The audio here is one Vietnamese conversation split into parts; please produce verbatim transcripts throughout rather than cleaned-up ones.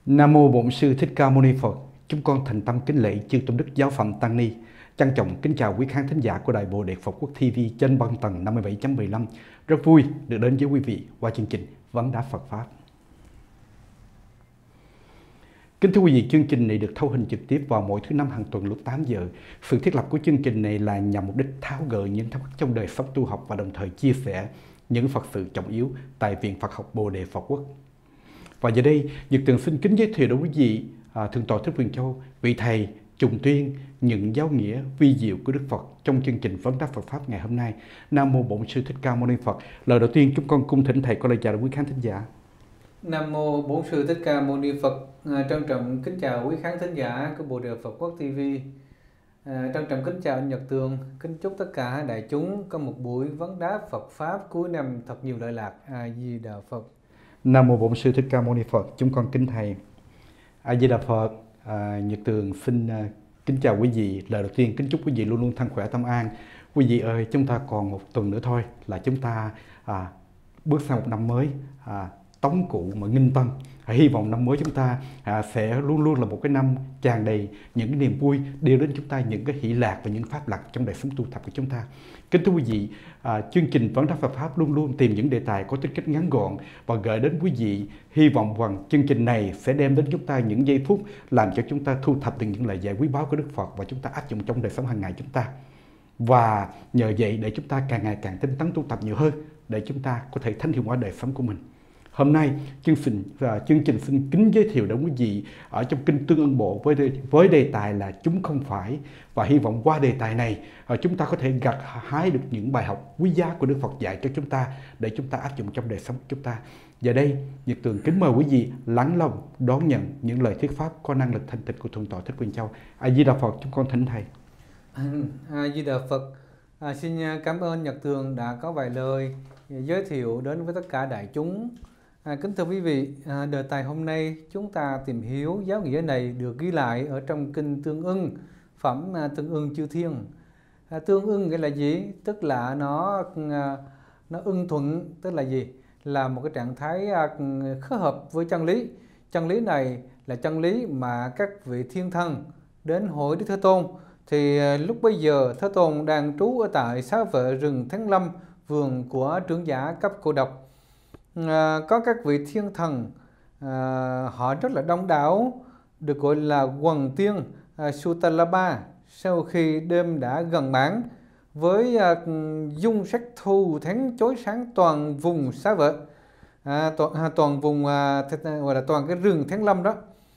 Nam mô Bổn Sư Thích Ca Mâu Ni Phật. Chúng con thành tâm kính lễ chư tôn đức giáo phẩm tăng ni. Trân trọng kính chào quý khán thính giả của Đài Bồ Đề Phật Quốc ti vi trên băng tầng năm mươi bảy chấm mười lăm. Rất vui được đến với quý vị qua chương trình Vấn Đáp Phật Pháp. Kính thưa quý vị, chương trình này được thâu hình trực tiếp vào mỗi thứ năm hàng tuần lúc tám giờ. Sự thiết lập của chương trình này là nhằm mục đích tháo gỡ những thắc mắc trong đời sống tu học và đồng thời chia sẻ những Phật sự trọng yếu tại Viện Phật học Bồ Đề Phật Quốc. Và giờ đây, Nhật Tường xin kính giới thiệu đến quý vị à, Thượng tọa Thích Quyền Châu, vị thầy trùng tuyên những giáo nghĩa vi diệu của Đức Phật trong chương trình Vấn Đáp Phật Pháp ngày hôm nay. Nam mô Bổn Sư Thích Ca Mâu Ni Phật. Lời đầu tiên chúng con cung thỉnh thầy có lời chào đến quý khán thính giả. Nam mô Bổn Sư Thích Ca Mâu Ni Phật. À, trân trọng kính chào quý khán thính giả của Bồ Đề Phật Quốc ti vi. À, trân trọng kính chào anh Nhật Tường, kính chúc tất cả đại chúng có một buổi vấn đáp Phật Pháp cuối năm thật nhiều lợi lạc. A Di Đà Phật. Nam mô Bổn Sư Thích Ca Mâu Ni Phật. Chúng con kính thầy. A Di Đà Phật. À, Nhật Tường xin uh, kính chào quý vị. Lời đầu tiên kính chúc quý vị luôn luôn thân khỏe tâm an. Quý vị ơi, chúng ta còn một tuần nữa thôi là chúng ta à, bước sang một năm mới à, tống cụ mà nghinh tân. À, hy vọng năm mới chúng ta à, sẽ luôn luôn là một cái năm tràn đầy những cái niềm vui, đưa đến chúng ta những cái hỷ lạc và những pháp lạc trong đời sống tu tập của chúng ta. Kính thưa quý vị, à, chương trình Vấn Đáp Phật Pháp luôn luôn tìm những đề tài có tính cách ngắn gọn và gửi đến quý vị. Hy vọng rằng chương trình này sẽ đem đến chúng ta những giây phút làm cho chúng ta thu thập được những lời dạy quý báu của Đức Phật và chúng ta áp dụng trong đời sống hàng ngày chúng ta. Và nhờ vậy để chúng ta càng ngày càng tinh tấn tu tập nhiều hơn để chúng ta có thể thánh hiệu hóa đời sống của mình. Hôm nay chương trình và chương trình xin kính giới thiệu đến quý vị ở trong kinh Tương Ưng Bộ với đề, với đề tài là chúng không phải, và hy vọng qua đề tài này chúng ta có thể gặt hái được những bài học quý giá của Đức Phật dạy cho chúng ta để chúng ta áp dụng trong đời sống của chúng ta. Giờ đây Nhật Tường kính mời quý vị lắng lòng đón nhận những lời thuyết pháp có năng lực thanh tịnh của Thượng tọa Thích Quyền Châu. A Di Đà Phật. Chúng con thỉnh thầy. A Di Đà Phật. À, xin cảm ơn Nhật Tường đã có vài lời giới thiệu đến với tất cả đại chúng. À, kính thưa quý vị, à, đề tài hôm nay chúng ta tìm hiểu giáo nghĩa này được ghi lại ở trong kinh Tương Ưng, phẩm à, Tương Ưng Chư Thiên. À, tương ưng nghĩa là gì? Tức là nó à, nó ưng thuận, tức là gì? Là một cái trạng thái à, khớp hợp với chân lý. Chân lý này là chân lý mà các vị thiên thần đến hỏi Đức Thế Tôn. Thì à, lúc bây giờ Thế Tôn đang trú ở tại xá vệ rừng Thánh Lâm, vườn của trưởng giả cấp Cô Độc. À, có các vị thiên thần à, họ rất là đông đảo, được gọi là quần tiên à, Sutalaba. Sau khi đêm đã gần mãn với à, dung sắc thu thánh chói sáng toàn vùng xá vệ, à, toàn, à, toàn vùng à, gọi là toàn cái rừng Thánh Lâm đó,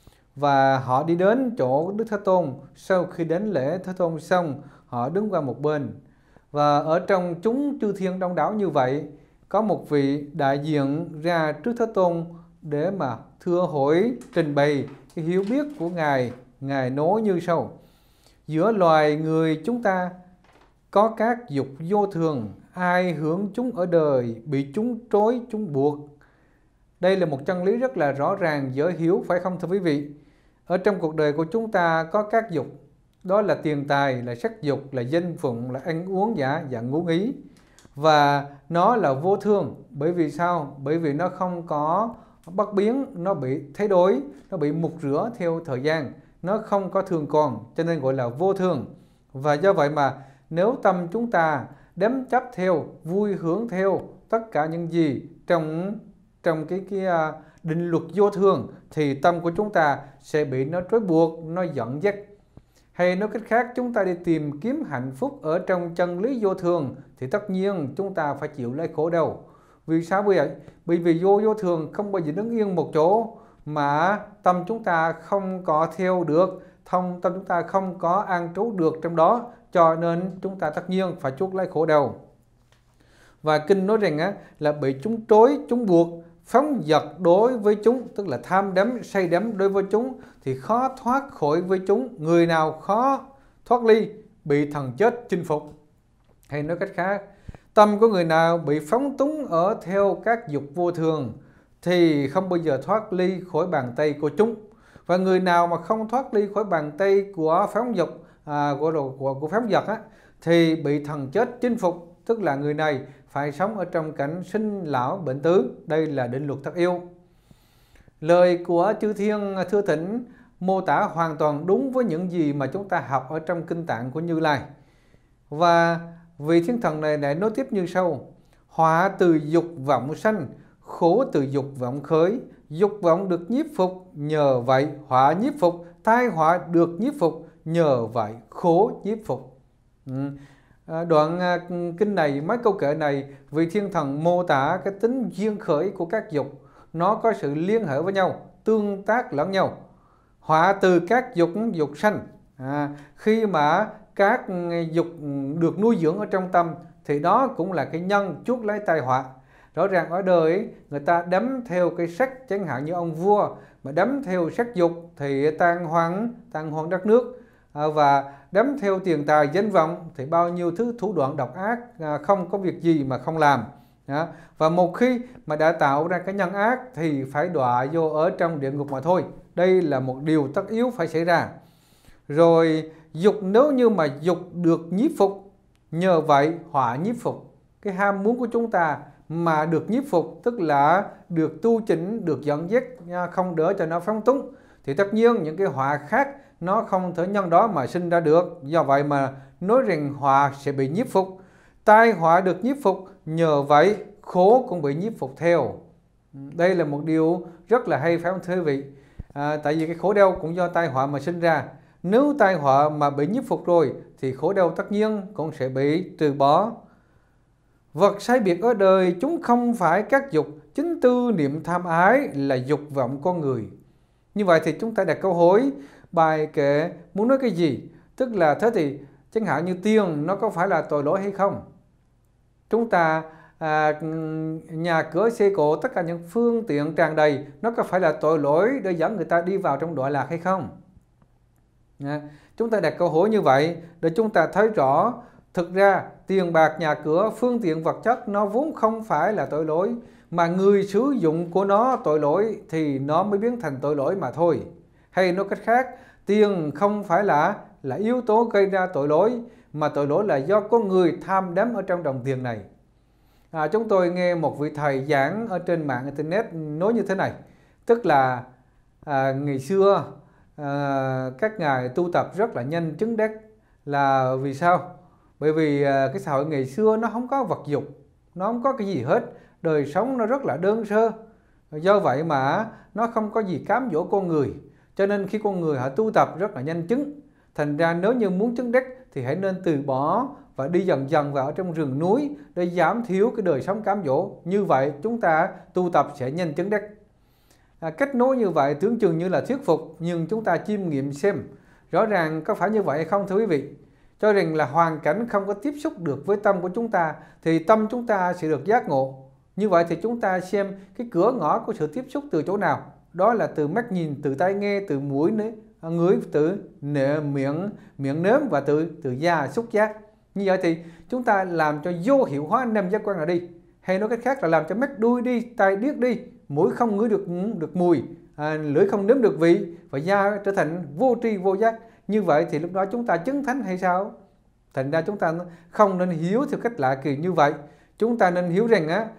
và họ đi đến chỗ Đức Thế Tôn. Sau khi đến lễ Thế Tôn xong, họ đứng qua một bên, và ở trong chúng chư thiên đông đảo như vậy, có một vị đại diện ra trước Thế Tôn để mà thưa hỏi, trình bày cái hiểu biết của Ngài. Ngài nói như sau: giữa loài người chúng ta có các dục vô thường, ai hưởng chúng ở đời, bị chúng trói, chúng buộc. Đây là một chân lý rất là rõ ràng, dễ hiểu, phải không thưa quý vị? Ở trong cuộc đời của chúng ta có các dục, đó là tiền tài, là sắc dục, là danh phụng, là ăn uống giả và ngũ ý. Và nó là vô thường. Bởi vì sao? Bởi vì nó không có bất biến, nó bị thay đổi, nó bị mục rửa theo thời gian, nó không có thường còn, cho nên gọi là vô thường. Và do vậy mà nếu tâm chúng ta đắm chấp theo, vui hưởng theo tất cả những gì trong trong cái cái định luật vô thường, thì tâm của chúng ta sẽ bị nó trói buộc, nó dẫn dắt. Hay nói cách khác, chúng ta đi tìm kiếm hạnh phúc ở trong chân lý vô thường thì tất nhiên chúng ta phải chịu lấy khổ đau. Vì sao vậy? Bởi vì vô vô thường không bao giờ đứng yên một chỗ, mà tâm chúng ta không có theo được, thông tâm chúng ta không có an trú được trong đó, cho nên chúng ta tất nhiên phải chuốc lấy khổ đau. Và kinh nói rằng á, là bị chúng trói, chúng buộc, phóng dật đối với chúng, tức là tham đắm, say đắm đối với chúng, thì khó thoát khỏi với chúng. Người nào khó thoát ly, bị thần chết chinh phục. Hay nói cách khác, tâm của người nào bị phóng túng ở theo các dục vô thường thì không bao giờ thoát ly khỏi bàn tay của chúng. Và người nào mà không thoát ly khỏi bàn tay của phóng dục, à, của, của, của phóng dật á, thì bị thần chết chinh phục. Tức là người này phải sống ở trong cảnh sinh lão bệnh tứ. Đây là định luật tất yếu. Lời của Chư Thiên Thưa Thỉnh mô tả hoàn toàn đúng với những gì mà chúng ta học ở trong kinh tạng của Như Lai. Và vị thiên thần này lại nói tiếp như sau: họa từ dục vọng sanh, khổ từ dục vọng khởi. Dục vọng được nhiếp phục, nhờ vậy họa nhiếp phục. Tai họa được nhiếp phục, nhờ vậy khổ nhiếp phục. Ừ. À, đoạn à, kinh này, mấy câu kệ này, vị thiên thần mô tả cái tính duyên khởi của các dục. Nó có sự liên hệ với nhau, tương tác lẫn nhau. Họa từ các dục, dục sanh. À, khi mà các dục được nuôi dưỡng ở trong tâm thì đó cũng là cái nhân chuốc lấy tai họa. Rõ ràng ở đời ấy, người ta đắm theo cái sắc, chẳng hạn như ông vua mà đắm theo sắc dục thì tan hoang, tan hoang đất nước. À, và đắm theo tiền tài danh vọng thì bao nhiêu thứ thủ đoạn độc ác, à, không có việc gì mà không làm. Đó. Và một khi mà đã tạo ra cái nhân ác thì phải đọa vô ở trong địa ngục mà thôi. Đây là một điều tất yếu phải xảy ra. Rồi dục, nếu như mà dục được nhiếp phục, nhờ vậy họa nhiếp phục. Cái ham muốn của chúng ta mà được nhiếp phục, tức là được tu chỉnh, được dẫn dắt, không đỡ cho nó phóng túng, thì tất nhiên những cái họa khác nó không thể nhân đó mà sinh ra được. Do vậy mà nói rằng họa sẽ bị nhiếp phục. Tai họa được nhiếp phục, nhờ vậy khổ cũng bị nhiếp phục theo. Đây là một điều rất là hay, phải không thưa quý vị? À, tại vì cái khổ đau cũng do tai họa mà sinh ra. Nếu tai họa mà bị nhiếp phục rồi thì khổ đau tất nhiên cũng sẽ bị từ bỏ. Vật sai biệt ở đời chúng không phải các dục, chính tư niệm tham ái là dục vọng con người. Như vậy thì chúng ta đặt câu hỏi, bài kệ muốn nói cái gì? Tức là thế thì chẳng hạn như tiền nó có phải là tội lỗi hay không? Chúng ta à, nhà cửa xe cộ, tất cả những phương tiện tràn đầy, nó có phải là tội lỗi để dẫn người ta đi vào trong đọa lạc hay không? À, chúng ta đặt câu hỏi như vậy để chúng ta thấy rõ thực ra tiền bạc, nhà cửa, phương tiện vật chất nó vốn không phải là tội lỗi, mà người sử dụng của nó tội lỗi thì nó mới biến thành tội lỗi mà thôi. Hay nói cách khác, tiền không phải là là yếu tố gây ra tội lỗi, mà tội lỗi là do con người tham đắm ở trong đồng tiền này. À, chúng tôi nghe một vị thầy giảng ở trên mạng internet nói như thế này, tức là à, ngày xưa à, các ngài tu tập rất là nhanh chứng đắc. Là vì sao? Bởi vì à, cái xã hội ngày xưa nó không có vật dục, nó không có cái gì hết, đời sống nó rất là đơn sơ. Do vậy mà nó không có gì cám dỗ con người, cho nên khi con người họ tu tập rất là nhanh chứng. Thành ra nếu như muốn chứng đắc thì hãy nên từ bỏ và đi dần dần vào trong rừng núi để giảm thiểu cái đời sống cám dỗ. Như vậy chúng ta tu tập sẽ nhanh chứng đắc. À, cách nói như vậy tưởng chừng như là thuyết phục, nhưng chúng ta chiêm nghiệm xem rõ ràng có phải như vậy hay không thưa quý vị? Cho rằng là hoàn cảnh không có tiếp xúc được với tâm của chúng ta thì tâm chúng ta sẽ được giác ngộ. Như vậy thì chúng ta xem cái cửa ngõ của sự tiếp xúc từ chỗ nào. Đó là từ mắt nhìn, từ tai nghe, từ mũi ngửi, từ nệ miệng miệng nếm và từ từ da xúc giác. Như vậy thì chúng ta làm cho vô hiệu hóa năm giác quan này đi. Hay nói cách khác là làm cho mắt đuôi đi, tai điếc đi, mũi không ngửi được được mùi, à, lưỡi không nếm được vị, và da trở thành vô tri vô giác. Như vậy thì lúc đó chúng ta chứng thánh hay sao? Thành ra chúng ta không nên hiểu theo cách lạ kỳ như vậy. Chúng ta nên hiểu rằng á,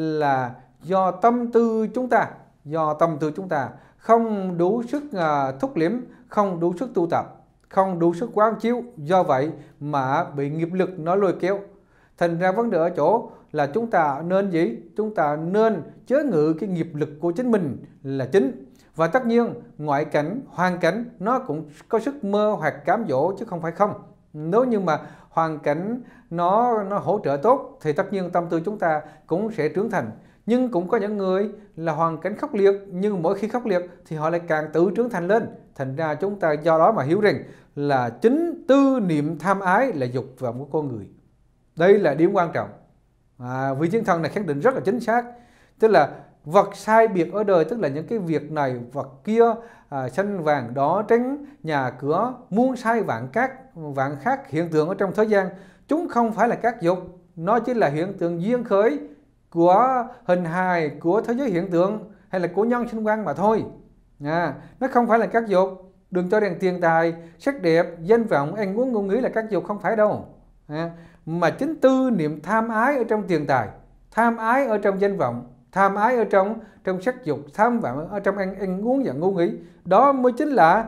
là do tâm tư chúng ta, do tâm tư chúng ta không đủ sức à, thúc liễm, không đủ sức tu tập, không đủ sức quán chiếu, do vậy mà bị nghiệp lực nó lôi kéo. Thành ra vấn đề ở chỗ là chúng ta nên gì? Chúng ta nên chế ngự cái nghiệp lực của chính mình là chính. Và tất nhiên ngoại cảnh, hoàn cảnh nó cũng có sức mơ hoặc cám dỗ chứ không phải không. Nếu như mà hoàn cảnh nó nó hỗ trợ tốt thì tất nhiên tâm tư chúng ta cũng sẽ trưởng thành. Nhưng cũng có những người là hoàn cảnh khốc liệt, nhưng mỗi khi khốc liệt thì họ lại càng tự trưởng thành lên. Thành ra chúng ta do đó mà hiểu rằng là chính tư niệm tham ái là dục vọng của con người. Đây là điểm quan trọng. À, vị thiên thần này khẳng định rất là chính xác. Tức là vật sai biệt ở đời, tức là những cái việc này, vật kia, à, xanh vàng đỏ trắng, nhà cửa, muôn sai vạn các, vạn khác hiện tượng ở trong thế gian. Chúng không phải là các dục, nó chỉ là hiện tượng duyên khởi của hình hài, của thế giới hiện tượng hay là của nhân sinh quan mà thôi. À, nó không phải là các dục. Đừng cho rằng tiền tài, sắc đẹp, danh vọng, ăn uống ngôn ngữ là các dục, không phải đâu. À, mà chính tư niệm tham ái ở trong tiền tài, tham ái ở trong danh vọng, tham ái ở trong trong sắc dục, tham vọng ở trong ăn, ăn uống và ngu nghĩ, đó mới chính là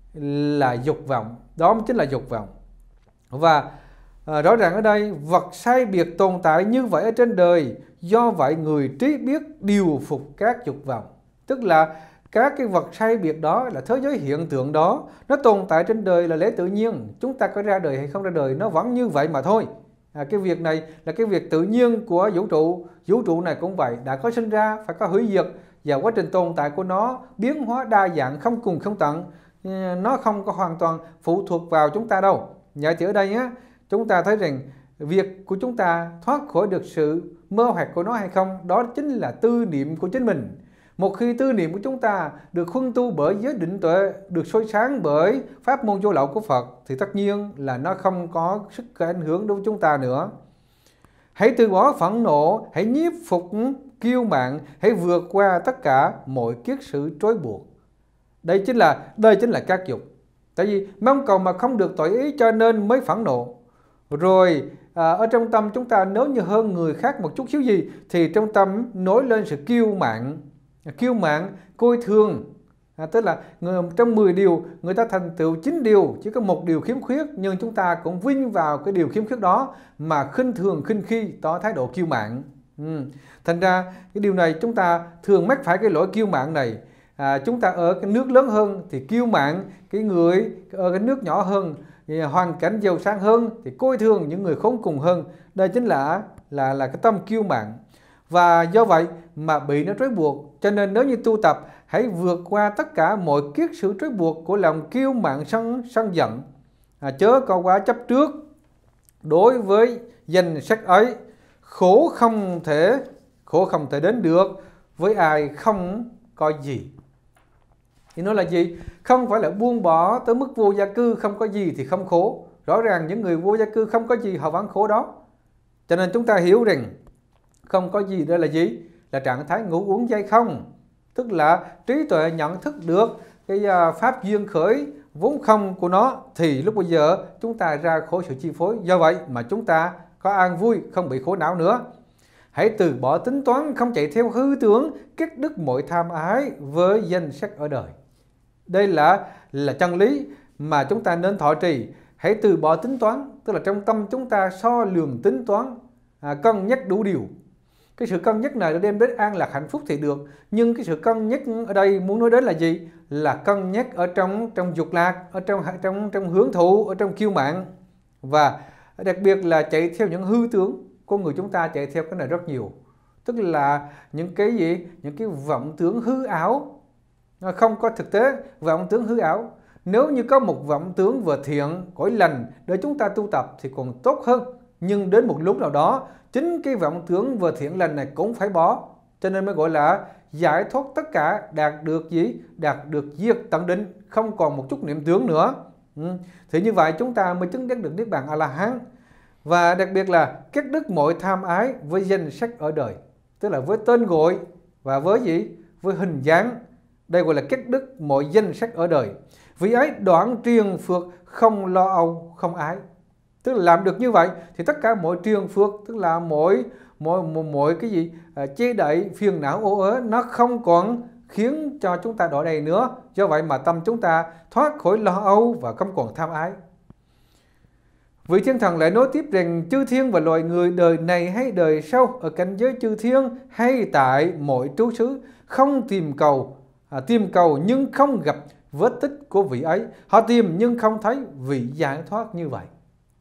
là dục vọng, đó mới chính là dục vọng. Và à, rõ ràng ở đây vật sai biệt tồn tại như vậy ở trên đời, do vậy người trí biết điều phục các dục vọng. Tức là các cái vật sai biệt đó là thế giới hiện tượng đó, nó tồn tại trên đời là lẽ tự nhiên. Chúng ta có ra đời hay không ra đời nó vẫn như vậy mà thôi. À, cái việc này là cái việc tự nhiên của vũ trụ. Vũ trụ này cũng vậy, đã có sinh ra phải có hủy diệt, và quá trình tồn tại của nó biến hóa đa dạng không cùng không tận. Nó không có hoàn toàn phụ thuộc vào chúng ta đâu. Vậy thì ở đây á, chúng ta thấy rằng việc của chúng ta thoát khỏi được sự mơ hoặc của nó hay không, đó chính là tư niệm của chính mình. Một khi tư niệm của chúng ta được huân tu bởi giới định tuệ, được soi sáng bởi pháp môn vô lậu của Phật, thì tất nhiên là nó không có sức ảnh hưởng đối với chúng ta nữa. Hãy từ bỏ phẫn nộ, hãy nhiếp phục kiêu mạn, hãy vượt qua tất cả mọi kiết sử trói buộc. Đây chính là đây chính là các dục. Tại vì mong cầu mà không được tội ý cho nên mới phẫn nộ. Rồi à, ở trong tâm chúng ta nếu như hơn người khác một chút xíu gì thì trong tâm nổi lên sự kiêu mạn. Kiêu mạn, coi thường, à, tức là người, trong mười điều người ta thành tựu chín điều, chỉ có một điều khiếm khuyết, nhưng chúng ta cũng vinh vào cái điều khiếm khuyết đó mà khinh thường khinh khi, tỏ thái độ kiêu mạn. Ừ. Thành ra cái điều này chúng ta thường mắc phải cái lỗi kiêu mạn này. À, chúng ta ở cái nước lớn hơn thì kiêu mạn cái người ở cái nước nhỏ hơn, hoàn cảnh giàu sang hơn thì coi thường những người khốn cùng hơn. Đây chính là là là cái tâm kiêu mạn. Và do vậy mà bị nó trói buộc. Cho nên nếu như tu tập, hãy vượt qua tất cả mọi kiết sử trói buộc của lòng kiêu mạn sân sân giận, à, chớ có quá chấp trước đối với danh sắc ấy. Khổ không thể khổ không thể đến được với ai không có gì. Thì nó là gì? Không phải là buông bỏ tới mức vô gia cư, không có gì thì không khổ. Rõ ràng những người vô gia cư không có gì họ vẫn khổ đó. Cho nên chúng ta hiểu rằng không có gì đó là gì? Là trạng thái ngủ uống dây không. Tức là trí tuệ nhận thức được cái pháp duyên khởi vốn không của nó, thì lúc bây giờ chúng ta ra khỏi sự chi phối. Do vậy mà chúng ta có an vui, không bị khổ não nữa. Hãy từ bỏ tính toán, không chạy theo hư tưởng, cắt đứt mọi tham ái với danh sắc ở đời. Đây là là chân lý mà chúng ta nên thọ trì. Hãy từ bỏ tính toán, tức là trong tâm chúng ta so lường tính toán, à, cân nhắc đủ điều. Cái sự cân nhắc này nó đem đến an lạc hạnh phúc thì được, nhưng cái sự cân nhắc ở đây muốn nói đến là gì? Là cân nhắc ở trong trong dục lạc, ở trong trong trong hưởng thụ, ở trong kiêu mạn, và đặc biệt là chạy theo những hư tướng. Con người chúng ta chạy theo cái này rất nhiều, tức là những cái gì? Những cái vọng tưởng hư ảo, không có thực tế, vọng tưởng hư ảo. Nếu như có một vọng tưởng vừa thiện, cõi lành để chúng ta tu tập thì còn tốt hơn. Nhưng đến một lúc nào đó, chính cái vọng tưởng vừa thiện lành này cũng phải bỏ. Cho nên mới gọi là giải thoát tất cả, đạt được gì? Đạt được diệt tận định, không còn một chút niệm tưởng nữa. Ừ. Thì như vậy chúng ta mới chứng đắc được Niết Bàn A-la-hán. Và đặc biệt là cắt đứt mọi tham ái với danh sắc ở đời, tức là với tên gọi và với gì? Với hình dáng. Đây gọi là cắt đứt mọi danh sắc ở đời. Vì ấy đoạn triền phược, không lo âu, không ái. Tức là làm được như vậy thì tất cả mọi triền phược, tức là mỗi mỗi mỗi cái gì à, che đậy phiền não ô uế, nó không còn khiến cho chúng ta đọa đầy nữa. Do vậy mà tâm chúng ta thoát khỏi lo âu và không còn tham ái. Vị thiên thần lại nói tiếp rằng chư thiên và loài người đời này hay đời sau, ở cảnh giới chư thiên hay tại mọi trú xứ, không tìm cầu, à, tìm cầu nhưng không gặp vết tích của vị ấy. Họ tìm nhưng không thấy vị giải thoát như vậy.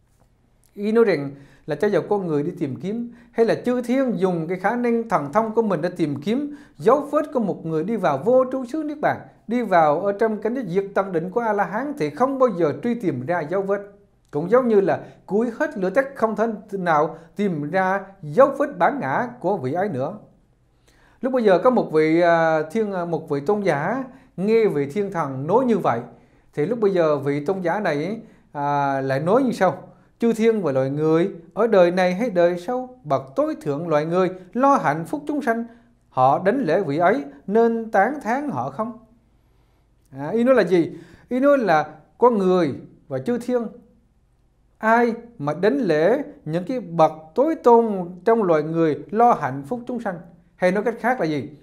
Ý nói rằng là cho dù con người đi tìm kiếm, hay là chư thiên dùng cái khả năng thần thông của mình để tìm kiếm dấu vết của một người đi vào vô trú xứ Niết Bàn, đi vào ở trong cảnh giới diệt tận định của A-la-hán, thì không bao giờ truy tìm ra dấu vết. Cũng giống như là cuối hết lửa tắt, không thể nào tìm ra dấu vết bản ngã của vị ấy nữa. Lúc bây giờ có một vị thiên một vị tôn giả nghe vị thiên thần nói như vậy, thì lúc bây giờ vị tôn giả này à, lại nói như sau: chư thiên và loài người ở đời này hay đời sau, bậc tối thượng loài người lo hạnh phúc chúng sanh, họ đánh lễ vị ấy nên tán thán họ không? À, ý nói là gì? Ý nói là con người và chư thiên, ai mà đánh lễ những cái bậc tối tôn trong loài người lo hạnh phúc chúng sanh, Hay nói cách khác là gì?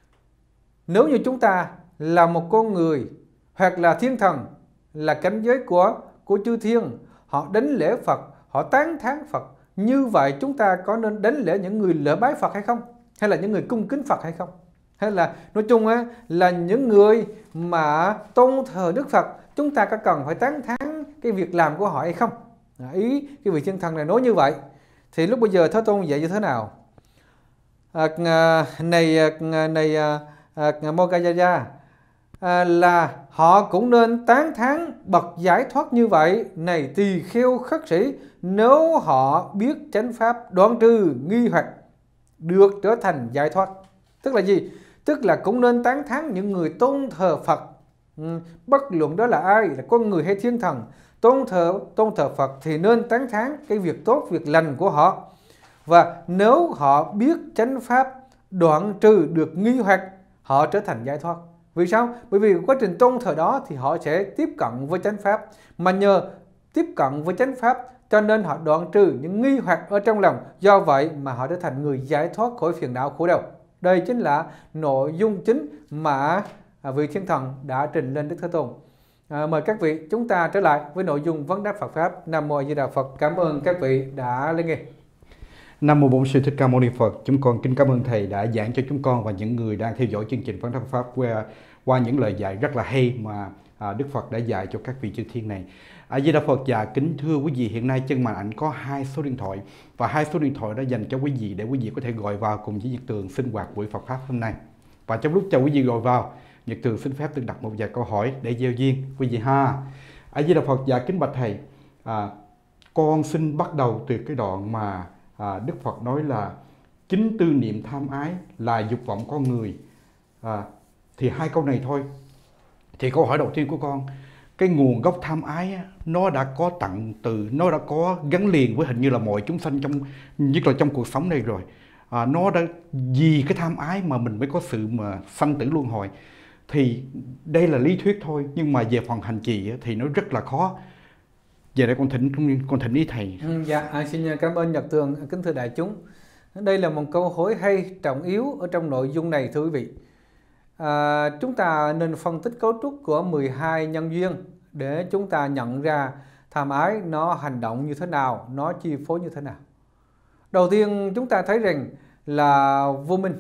Nếu như chúng ta là một con người hoặc là thiên thần, là cảnh giới của của chư thiên, họ đánh lễ Phật, họ tán thán Phật, như vậy chúng ta có nên đánh lễ những người lễ bái Phật hay không? Hay là những người cung kính Phật hay không? Hay là nói chung á, là những người mà tôn thờ Đức Phật, chúng ta có cần phải tán thán cái việc làm của họ hay không? À, ý cái vị thiên thần này nói như vậy. Thì lúc bây giờ Thế Tôn dạy như thế nào? À, này này à, à, Mokkajaya, à, là họ cũng nên tán thán bậc giải thoát như vậy. Này tỳ kheo khất sĩ, nếu họ biết chánh pháp đoạn trừ nghi hoặc, được trở thành giải thoát. Tức là gì? Tức là cũng nên tán thán những người tôn thờ Phật, ừ, bất luận đó là ai, là con người hay thiên thần. Tôn thờ tôn thờ Phật thì nên tán thán cái việc tốt, việc lành của họ. Và nếu họ biết chánh pháp đoạn trừ được nghi hoặc, họ trở thành giải thoát. Vì sao? Bởi vì quá trình tôn thờ đó thì họ sẽ tiếp cận với chánh pháp, mà nhờ tiếp cận với chánh pháp cho nên họ đoạn trừ những nghi hoặc ở trong lòng. Do vậy mà họ trở thành người giải thoát khỏi phiền não khổ đau. Đây chính là nội dung chính mà vị thiên thần đã trình lên Đức Thế Tôn. À, mời các vị chúng ta trở lại với nội dung vấn đáp Phật pháp. Nam mô A Di Đà Phật. Cảm ơn các vị đã lắng nghe. Nam mô Bổn Sư Thích Ca Mâu Ni Phật. Chúng con kính cảm ơn thầy đã giảng cho chúng con và những người đang theo dõi chương trình vấn đáp Phật pháp qua, qua những lời dạy rất là hay mà à, Đức Phật đã dạy cho các vị chư thiên này. A Di Đà Phật. Và kính thưa quý vị, hiện nay trên màn ảnh có hai số điện thoại, và hai số điện thoại đó dành cho quý vị để quý vị có thể gọi vào cùng với Nhật Tường sinh hoạt buổi Phật pháp hôm nay. Và trong lúc cho quý vị gọi vào, Nhật Tường xin phép được đặt một vài câu hỏi để gieo duyên quý vị ha. A Di Đà Phật. Và kính bạch thầy, à, con xin bắt đầu từ cái đoạn mà à, Đức Phật nói là chính tư niệm tham ái là dục vọng con người. À, thì hai câu này thôi. Thì câu hỏi đầu tiên của con, cái nguồn gốc tham ái á, nó đã có tận từ, nó đã có gắn liền với hình như là mọi chúng sanh trong, nhất là trong cuộc sống này rồi. À, nó đã vì cái tham ái mà mình mới có sự mà sanh tử luân hồi. Thì đây là lý thuyết thôi, nhưng mà về phần hành trì á, thì nó rất là khó. Về đây con thỉnh con thỉnh ý thầy. Ừ, dạ, à, xin cảm ơn Nhật Tường. Kính thưa đại chúng, đây là một câu hỏi hay, trọng yếu ở trong nội dung này thưa quý vị. À, chúng ta nên phân tích cấu trúc của mười hai nhân duyên để chúng ta nhận ra tham ái nó hành động như thế nào, nó chi phối như thế nào. Đầu tiên chúng ta thấy rằng là vô minh.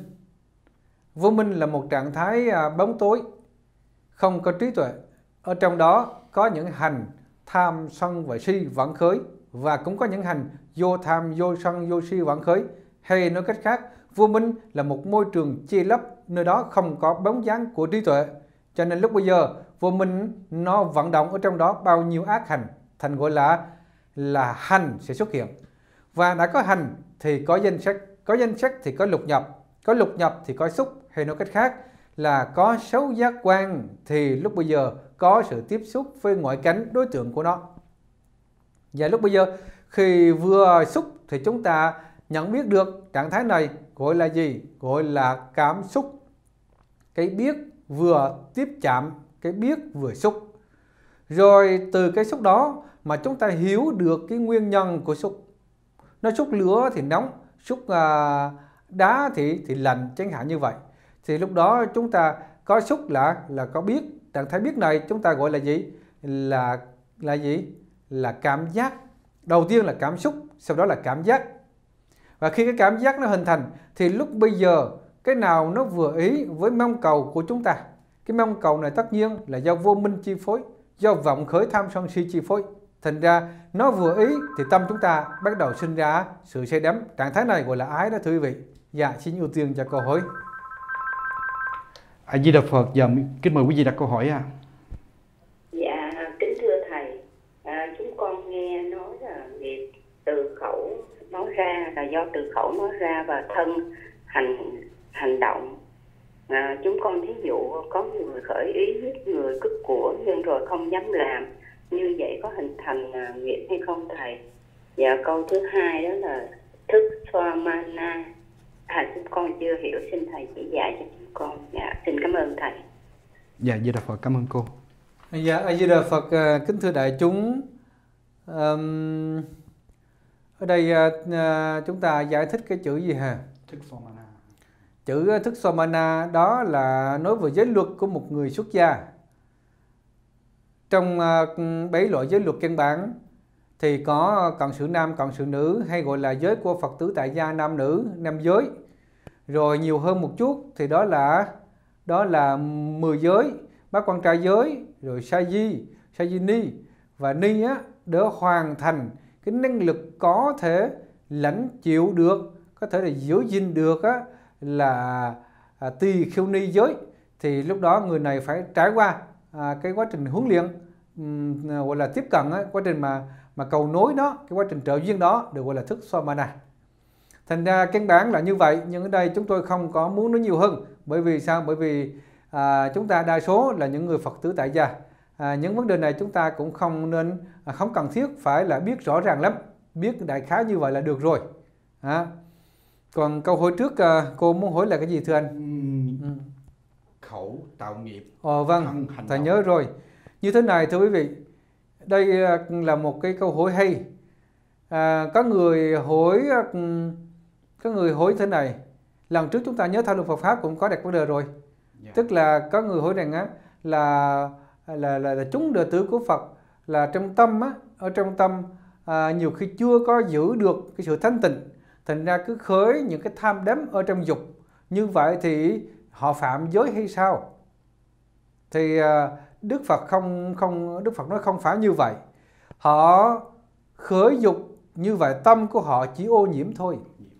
Vô minh là một trạng thái bóng tối, không có trí tuệ. Ở trong đó có những hành tham, sân và si vãng khởi, và cũng có những hành vô tham, vô sân, vô si vãng khởi. Hay nói cách khác, vô minh là một môi trường che lấp, nơi đó không có bóng dáng của trí tuệ. Cho nên lúc bây giờ vô minh nó vận động ở trong đó bao nhiêu ác hành, thành gọi là là hành sẽ xuất hiện. Và đã có hành thì có danh sắc, có danh sắc thì có lục nhập, có lục nhập thì có xúc. Hay nói cách khác là có sáu giác quan thì lúc bây giờ có sự tiếp xúc với ngoại cảnh đối tượng của nó. Và lúc bây giờ khi vừa xúc thì chúng ta nhận biết được trạng thái này gọi là gì? Gọi là cảm xúc. Cái biết vừa tiếp chạm, cái biết vừa xúc. Rồi từ cái xúc đó mà chúng ta hiểu được cái nguyên nhân của xúc. Nó xúc lửa thì nóng, xúc à, đá thì thì lạnh, chẳng hạn như vậy. Thì lúc đó chúng ta có xúc là là có biết. Trạng thái biết này chúng ta gọi là gì? Là là gì? Là cảm giác. Đầu tiên là cảm xúc, sau đó là cảm giác. Và khi cái cảm giác nó hình thành thì lúc bây giờ cái nào nó vừa ý với mong cầu của chúng ta. Cái mong cầu này tất nhiên là do vô minh chi phối, do vọng khởi tham sân si chi phối. Thành ra nó vừa ý thì tâm chúng ta bắt đầu sinh ra sự say đắm. Trạng thái này gọi là ái đó thưa quý vị. Dạ, xin ưu tiên cho câu hỏi. A Di Đà Phật. Giờ kính mời quý vị đặt câu hỏi à. Dạ, kính thưa thầy, à, chúng con nghe nói là việc từ khẩu nói ra là do từ khẩu nói ra và thân hành hành động. À, chúng con thí dụ có người khởi ý giết người cướp của nhưng rồi không dám làm, như vậy có hình thành à, nghiệp hay không thầy? Và câu thứ hai đó là thức Swamana. À, chúng con chưa hiểu, xin thầy chỉ dạy cho chúng con. Dạ, xin cảm ơn thầy. Dạ, A Di Đà Phật. Cảm ơn cô. Dạ, A Di Đà Phật. Kính thưa đại chúng, um, ở đây uh, chúng ta giải thích cái chữ gì hả? Thức Swamana. Chữ thức Somana đó là nói về giới luật của một người xuất gia. Trong bảy loại giới luật căn bản thì có cận sự nam, cận sự nữ, hay gọi là giới của Phật tử tại gia nam nữ, nam giới. Rồi nhiều hơn một chút thì đó là đó là mười giới, bát quan trai giới, rồi sa di, sa di ni và ni á, để hoàn thành cái năng lực có thể lãnh chịu được, có thể là giữ gìn được á, là à, tỳ khưu ni giới. Thì lúc đó người này phải trải qua à, cái quá trình huấn luyện, um, gọi là tiếp cận á, quá trình mà mà cầu nối đó, cái quá trình trợ duyên đó được gọi là thức Somana. Thành ra căn bản là như vậy, nhưng ở đây chúng tôi không có muốn nói nhiều hơn. Bởi vì sao? Bởi vì à, chúng ta đa số là những người Phật tử tại gia. À, những vấn đề này chúng ta cũng không nên, à, không cần thiết phải là biết rõ ràng lắm, biết đại khái như vậy là được rồi. À, còn câu hỏi trước à, cô muốn hỏi là cái gì thưa anh? Ừ. Khẩu tạo nghiệp. Ồ vâng, thầy nhớ rồi. Như thế này thưa quý vị, đây là một cái câu hỏi hay. À, có người hỏi có người hỏi thế này. Lần trước chúng ta nhớ thảo luận Phật pháp cũng có đặt vấn đề rồi. Yeah. Tức là có người hỏi rằng á là là, là là chúng đệ tử của Phật là trong tâm á, ở trong tâm à, nhiều khi chưa có giữ được cái sự thanh tịnh, thành ra cứ khởi những cái tham đắm ở trong dục. Như vậy thì họ phạm giới hay sao? Thì à, Đức Phật không không Đức Phật nói không phải như vậy. Họ khởi dục như vậy, tâm của họ chỉ ô nhiễm thôi.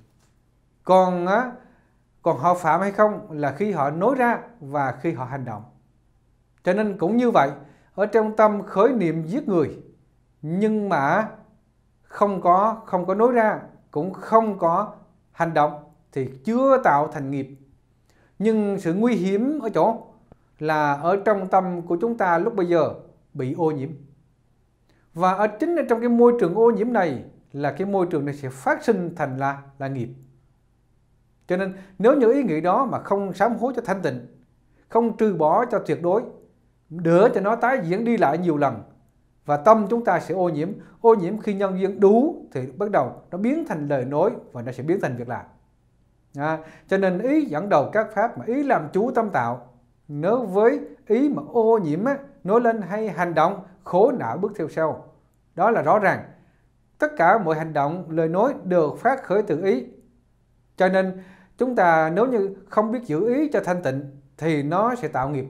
Còn á, còn họ phạm hay không là khi họ nói ra và khi họ hành động. Cho nên cũng như vậy, ở trong tâm khởi niệm giết người, nhưng mà không có không có nói ra, cũng không có hành động thì chưa tạo thành nghiệp. Nhưng sự nguy hiểm ở chỗ là ở trong tâm của chúng ta lúc bây giờ bị ô nhiễm. Và ở chính ở trong cái môi trường ô nhiễm này là cái môi trường này sẽ phát sinh thành là, là nghiệp. Cho nên nếu những ý nghĩ đó mà không sám hối cho thanh tịnh, không trừ bỏ cho tuyệt đối, đỡ cho nó tái diễn đi lại nhiều lần, và tâm chúng ta sẽ ô nhiễm. Ô nhiễm khi nhân duyên đủ thì bắt đầu nó biến thành lời nói và nó sẽ biến thành việc làm. À, cho nên ý dẫn đầu các pháp mà ý làm chủ tâm tạo, nếu với ý mà ô nhiễm á, nói lên hay hành động, khổ não bước theo sau. Đó là rõ ràng. Tất cả mọi hành động, lời nói đều phát khởi từ ý. Cho nên chúng ta nếu như không biết giữ ý cho thanh tịnh thì nó sẽ tạo nghiệp.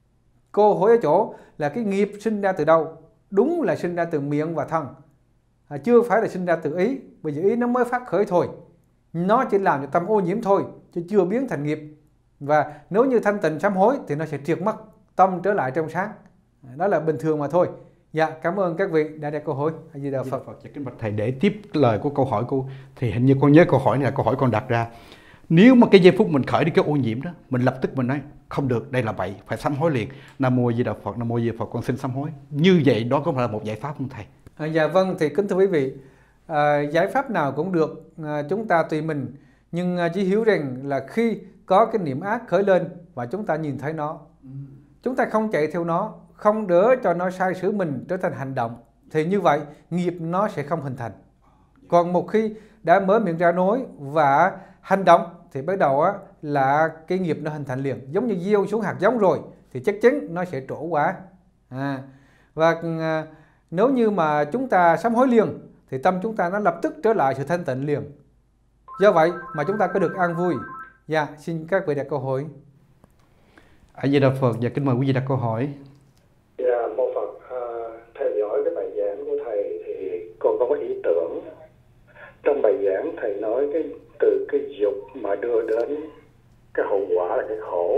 Cô hỏi ở chỗ là cái nghiệp sinh ra từ đâu? Đúng là sinh ra từ miệng và thân, à, chưa phải là sinh ra từ ý. Bởi vì ý nó mới phát khởi thôi, nó chỉ làm cho tâm ô nhiễm thôi, chứ chưa biến thành nghiệp. Và nếu như thanh tịnh sám hối thì nó sẽ triệt mất, tâm trở lại trong sáng. Đó là bình thường mà thôi. Dạ, cảm ơn các vị đã đặt câu hỏi. A Di Đà Phật. Phật. Kính bạch thầy, để tiếp lời của câu hỏi cô, thì hình như con nhớ câu hỏi này là câu hỏi con đặt ra. Nếu mà cái giây phút mình khởi đi cái ô nhiễm đó, mình lập tức mình nói không được, đây là bậy, phải sám hối liền. Nam mô A Di Đà Phật, Nam mô A Di Đà Phật, con xin sám hối. Như vậy đó có phải là một giải pháp không thầy? À, dạ vâng, thì kính thưa quý vị, à, giải pháp nào cũng được, à, chúng ta tùy mình. Nhưng à, chỉ hiểu rằng là khi có cái niệm ác khởi lên và chúng ta nhìn thấy nó, chúng ta không chạy theo nó, không đỡ cho nó sai sử mình trở thành hành động, thì như vậy nghiệp nó sẽ không hình thành. Còn một khi đã mở miệng ra nói và hành động thì bắt đầu á, là cái nghiệp nó hình thành liền. Giống như gieo xuống hạt giống rồi thì chắc chắn nó sẽ trổ quả. À, và à, nếu như mà chúng ta sám hối liền thì tâm chúng ta nó lập tức trở lại sự thanh tịnh liền. Do vậy mà chúng ta có được an vui. Dạ, xin các vị đặt câu hỏi. A Di Đà Phật. Và kính mời quý vị đặt câu hỏi. Dạ, mô Phật. À, theo dõi cái bài giảng của thầy thì con có một ý tưởng. Trong bài giảng thầy nói cái từ cái dục mà đưa đến cái hậu quả là cái khổ.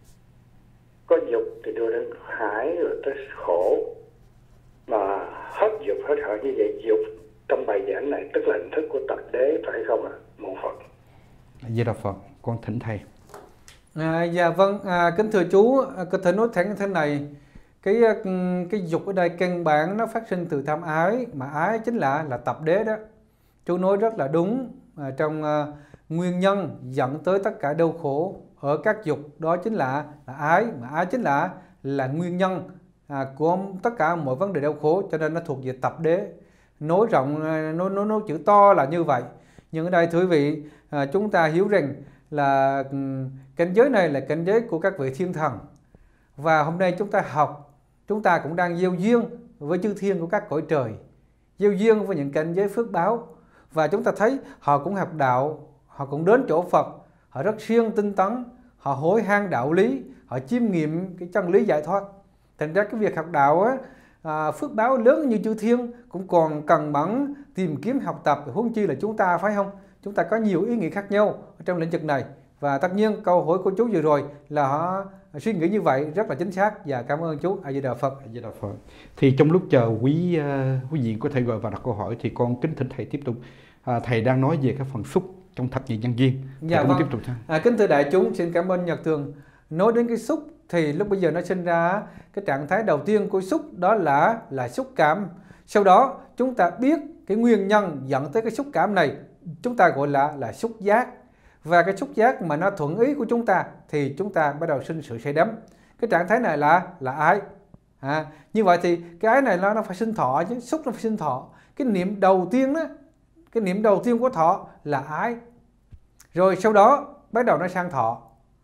Có dục thì đưa đến hải rồi tới khổ, mà hết dục hết hại như vậy. Dục trong bài giảng này tức là hình thức của tập đế phải không ạ? À? Mô Phật. A Di Đà Phật. Con thỉnh thầy. À, dạ vâng, à, kính thưa chú, có thể nói thẳng như thế này. Cái cái dục ở đây căn bản nó phát sinh từ tham ái, mà ái chính là là tập đế đó. Chú nói rất là đúng. À, trong à, nguyên nhân dẫn tới tất cả đau khổ ở các dục đó chính là, là ái, mà ái chính là là nguyên nhân à, của tất cả mọi vấn đề đau khổ, cho nên nó thuộc về tập đế. Nói rộng, nói nói, nói chữ to là như vậy. Nhưng ở đây thưa quý vị, à, chúng ta hiểu rằng là cảnh giới này là cảnh giới của các vị thiên thần. Và hôm nay chúng ta học, chúng ta cũng đang gieo duyên với chư thiên của các cõi trời, gieo duyên với những cảnh giới phước báo. Và chúng ta thấy họ cũng học đạo, họ cũng đến chỗ Phật, họ rất siêng tinh tấn, họ hối hang đạo lý, họ chiêm nghiệm cái chân lý giải thoát. Thành ra cái việc học đạo á, à, phước báo lớn như chư thiên cũng còn cần mẫn tìm kiếm học tập, huống chi là chúng ta, phải không? Chúng ta có nhiều ý nghĩ khác nhau ở trong lĩnh vực này. Và tất nhiên câu hỏi của chú vừa rồi là họ suy nghĩ như vậy rất là chính xác. Và cảm ơn chú. A Di Đà Phật. A Di Đà Phật. Thì trong lúc chờ quý uh, quý vị có thể gọi và đặt câu hỏi thì con kính thỉnh thầy tiếp tục. À, thầy đang nói về các phần xúc trong thập nhị nhân duyên. Dạ vâng. Tiếp tục. À, kính thưa đại chúng, xin cảm ơn Nhật Tường. Nói đến cái xúc thì lúc bây giờ nó sinh ra cái trạng thái đầu tiên của xúc, đó là là xúc cảm. Sau đó chúng ta biết cái nguyên nhân dẫn tới cái xúc cảm này, chúng ta gọi là là xúc giác. Và cái xúc giác mà nó thuận ý của chúng ta thì chúng ta bắt đầu sinh sự say đắm. Cái trạng thái này là là ái. À, như vậy thì cái ái này nó, nó phải sinh thọ chứ, xúc nó phải sinh thọ. Cái niệm đầu tiên đó, cái niệm đầu tiên của thọ là ái. Rồi sau đó bắt đầu nó sang thọ.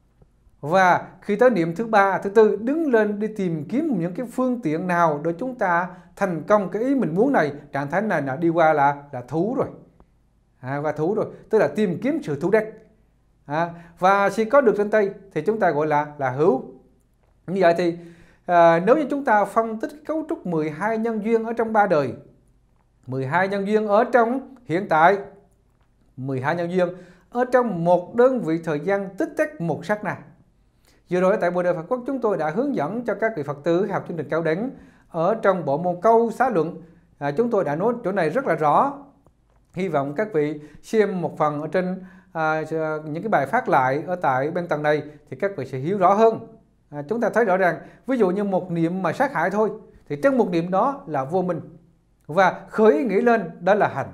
Và khi tới niệm thứ ba, thứ tư, đứng lên đi tìm kiếm những cái phương tiện nào để chúng ta thành công cái ý mình muốn này. Trạng thái này là đi qua là là thú rồi. À, và thú rồi, tức là tìm kiếm sự thú đắc. À, và khi có được trên tay thì chúng ta gọi là là hữu. Như vậy thì à, nếu như chúng ta phân tích cấu trúc mười hai nhân duyên ở trong ba đời, mười hai nhân duyên ở trong hiện tại, mười hai nhân duyên ở trong một đơn vị thời gian tích tắc một sát na. Vừa rồi tại Bồ Đề Phật Quốc chúng tôi đã hướng dẫn cho các vị Phật tử học chương trình cao đẳng ở trong bộ môn câu xá luận. À, chúng tôi đã nói chỗ này rất là rõ. Hy vọng các vị xem một phần ở trên à, những cái bài phát lại ở tại bên tầng này thì các vị sẽ hiểu rõ hơn. À, chúng ta thấy rõ ràng, ví dụ như một niệm mà sát hại thôi thì trong một niệm đó là vô minh, và khởi ý nghĩ lên đó là hành,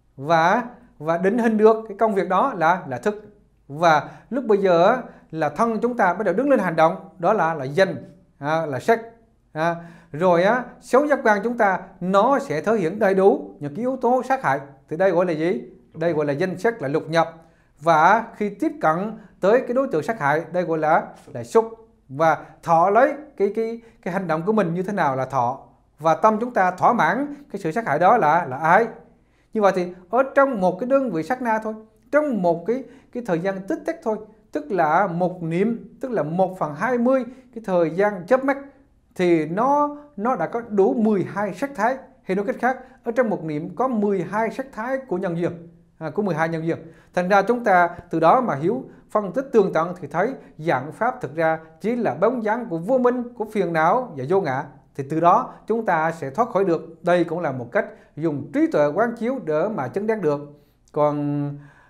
và và định hình được cái công việc đó là là thức. Và lúc bây giờ là thân chúng ta bắt đầu đứng lên hành động, đó là là danh, à, là sắc. À, rồi á, sáu giác quan chúng ta nó sẽ thể hiện đầy đủ những cái yếu tố sát hại. Thì đây gọi là gì? Đây gọi là danh sắc, là lục nhập. Và khi tiếp cận tới cái đối tượng sát hại, đây gọi là là xúc. Và thọ lấy cái cái cái hành động của mình như thế nào là thọ. Và tâm chúng ta thỏa mãn cái sự sát hại đó là là ái. Như vậy thì ở trong một cái đơn vị sát na thôi, trong một cái cái thời gian tích tắc thôi, tức là một niệm, tức là một phần hai mươi cái thời gian chớp mắt, thì nó nó đã có đủ mười hai sắc thái. Hay nói cách khác, ở trong một niệm có mười hai sắc thái của nhân duyên, à, của mười hai nhân duyên. Thành ra chúng ta từ đó mà hiểu phân tích tường tận thì thấy dạng pháp thực ra chỉ là bóng dáng của vô minh, của phiền não và vô ngã. Thì từ đó chúng ta sẽ thoát khỏi được. Đây cũng là một cách dùng trí tuệ quán chiếu để mà chứng đắc được. Còn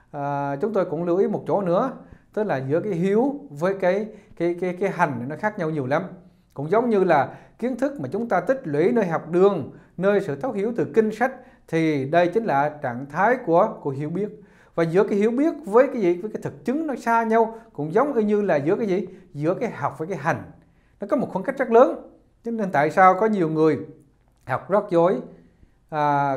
à, chúng tôi cũng lưu ý một chỗ nữa, tức là giữa cái hiếu với cái cái cái cái hành nó khác nhau nhiều lắm. Cũng giống như là kiến thức mà chúng ta tích lũy nơi học đường, nơi sự thấu hiểu từ kinh sách, thì đây chính là trạng thái của của hiểu biết. Và giữa cái hiểu biết với cái gì, với cái thực chứng nó xa nhau, cũng giống như là giữa cái gì, giữa cái học với cái hành, nó có một khoảng cách rất lớn. Cho nên tại sao có nhiều người học rất dối, à,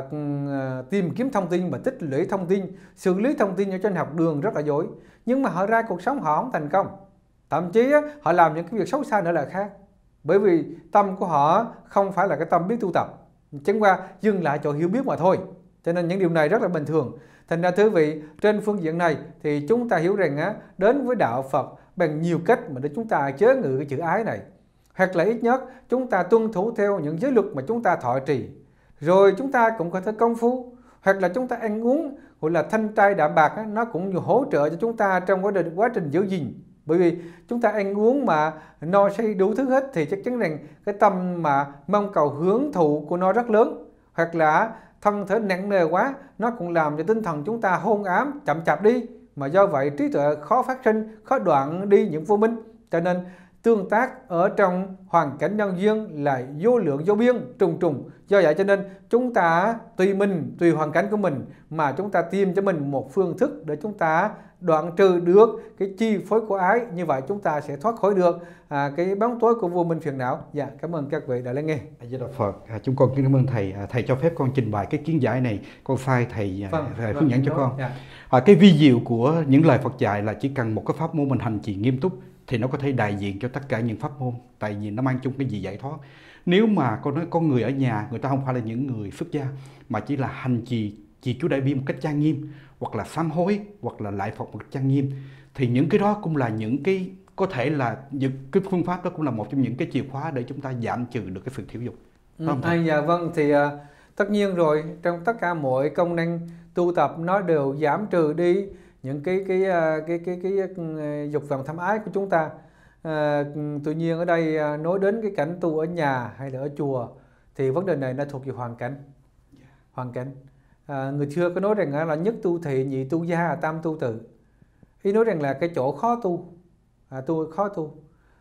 tìm kiếm thông tin và tích lũy thông tin, xử lý thông tin ở trên học đường rất là dối, nhưng mà họ ra cuộc sống họ không thành công. Thậm chí á, họ làm những cái việc xấu xa nữa là khác. Bởi vì tâm của họ không phải là cái tâm biết tu tập, chẳng qua dừng lại chỗ hiểu biết mà thôi. Cho nên những điều này rất là bình thường. Thành ra thưa vị, trên phương diện này thì chúng ta hiểu rằng á, đến với đạo Phật bằng nhiều cách mà để chúng ta chế ngự cái chữ ái này. Hoặc là ít nhất chúng ta tuân thủ theo những giới luật mà chúng ta thọ trì. Rồi chúng ta cũng có thể công phu. Hoặc là chúng ta ăn uống gọi là thanh trai đạm bạc á, nó cũng hỗ trợ cho chúng ta trong quá trình, quá trình giữ gìn. Bởi vì chúng ta ăn uống mà no say đủ thứ hết thì chắc chắn rằng cái tâm mà mong cầu hưởng thụ của nó rất lớn. Hoặc là thân thể nặng nề quá, nó cũng làm cho tinh thần chúng ta hôn ám, chậm chạp đi. Mà do vậy trí tuệ khó phát sinh, khó đoạn đi những vô minh. Cho nên tương tác ở trong hoàn cảnh nhân duyên là vô lượng vô biên trùng trùng. Do vậy cho nên chúng ta tùy mình, tùy hoàn cảnh của mình mà chúng ta tìm cho mình một phương thức để chúng ta đoạn trừ được cái chi phối của ái. Như vậy chúng ta sẽ thoát khỏi được à, cái bóng tối của vô minh phiền não. Dạ, cảm ơn các vị đã lắng nghe. A Di Đà Phật. À, chúng con kính cảm ơn thầy. À, thầy cho phép con trình bày cái kiến giải này, con sai thầy, Vâng, thầy vâng, hướng dẫn cho đúng, con. dạ. À, cái vi diệu của những lời Phật dạy là chỉ cần một cái pháp môn mình hành trì nghiêm túc thì nó có thể đại diện cho tất cả những pháp môn, tại vì nó mang chung cái gì giải thoát. Nếu mà con nói con người ở nhà, người ta không phải là những người xuất gia mà chỉ là hành trì trì chú đại bi một cách trang nghiêm, hoặc là sám hối, hoặc là lại Phật một cách trang nghiêm, thì những cái đó cũng là những cái có thể là những cái phương pháp đó cũng là một trong những cái chìa khóa để chúng ta giảm trừ được cái sự thiểu dục. Ừ, à, dạ vâng, thì uh, tất nhiên rồi, trong tất cả mọi công năng tu tập nó đều giảm trừ đi những cái cái uh, cái cái cái, cái uh, dục vọng tham ái của chúng ta. Uh, tuy nhiên ở đây uh, nói đến cái cảnh tu ở nhà hay là ở chùa thì vấn đề này nó thuộc về hoàn cảnh. Hoàn cảnh. Uh, người xưa có nói rằng uh, là nhất tu thị, nhị tu gia, tam tu tự. Ý nói rằng là cái chỗ khó tu, à, tu khó tu.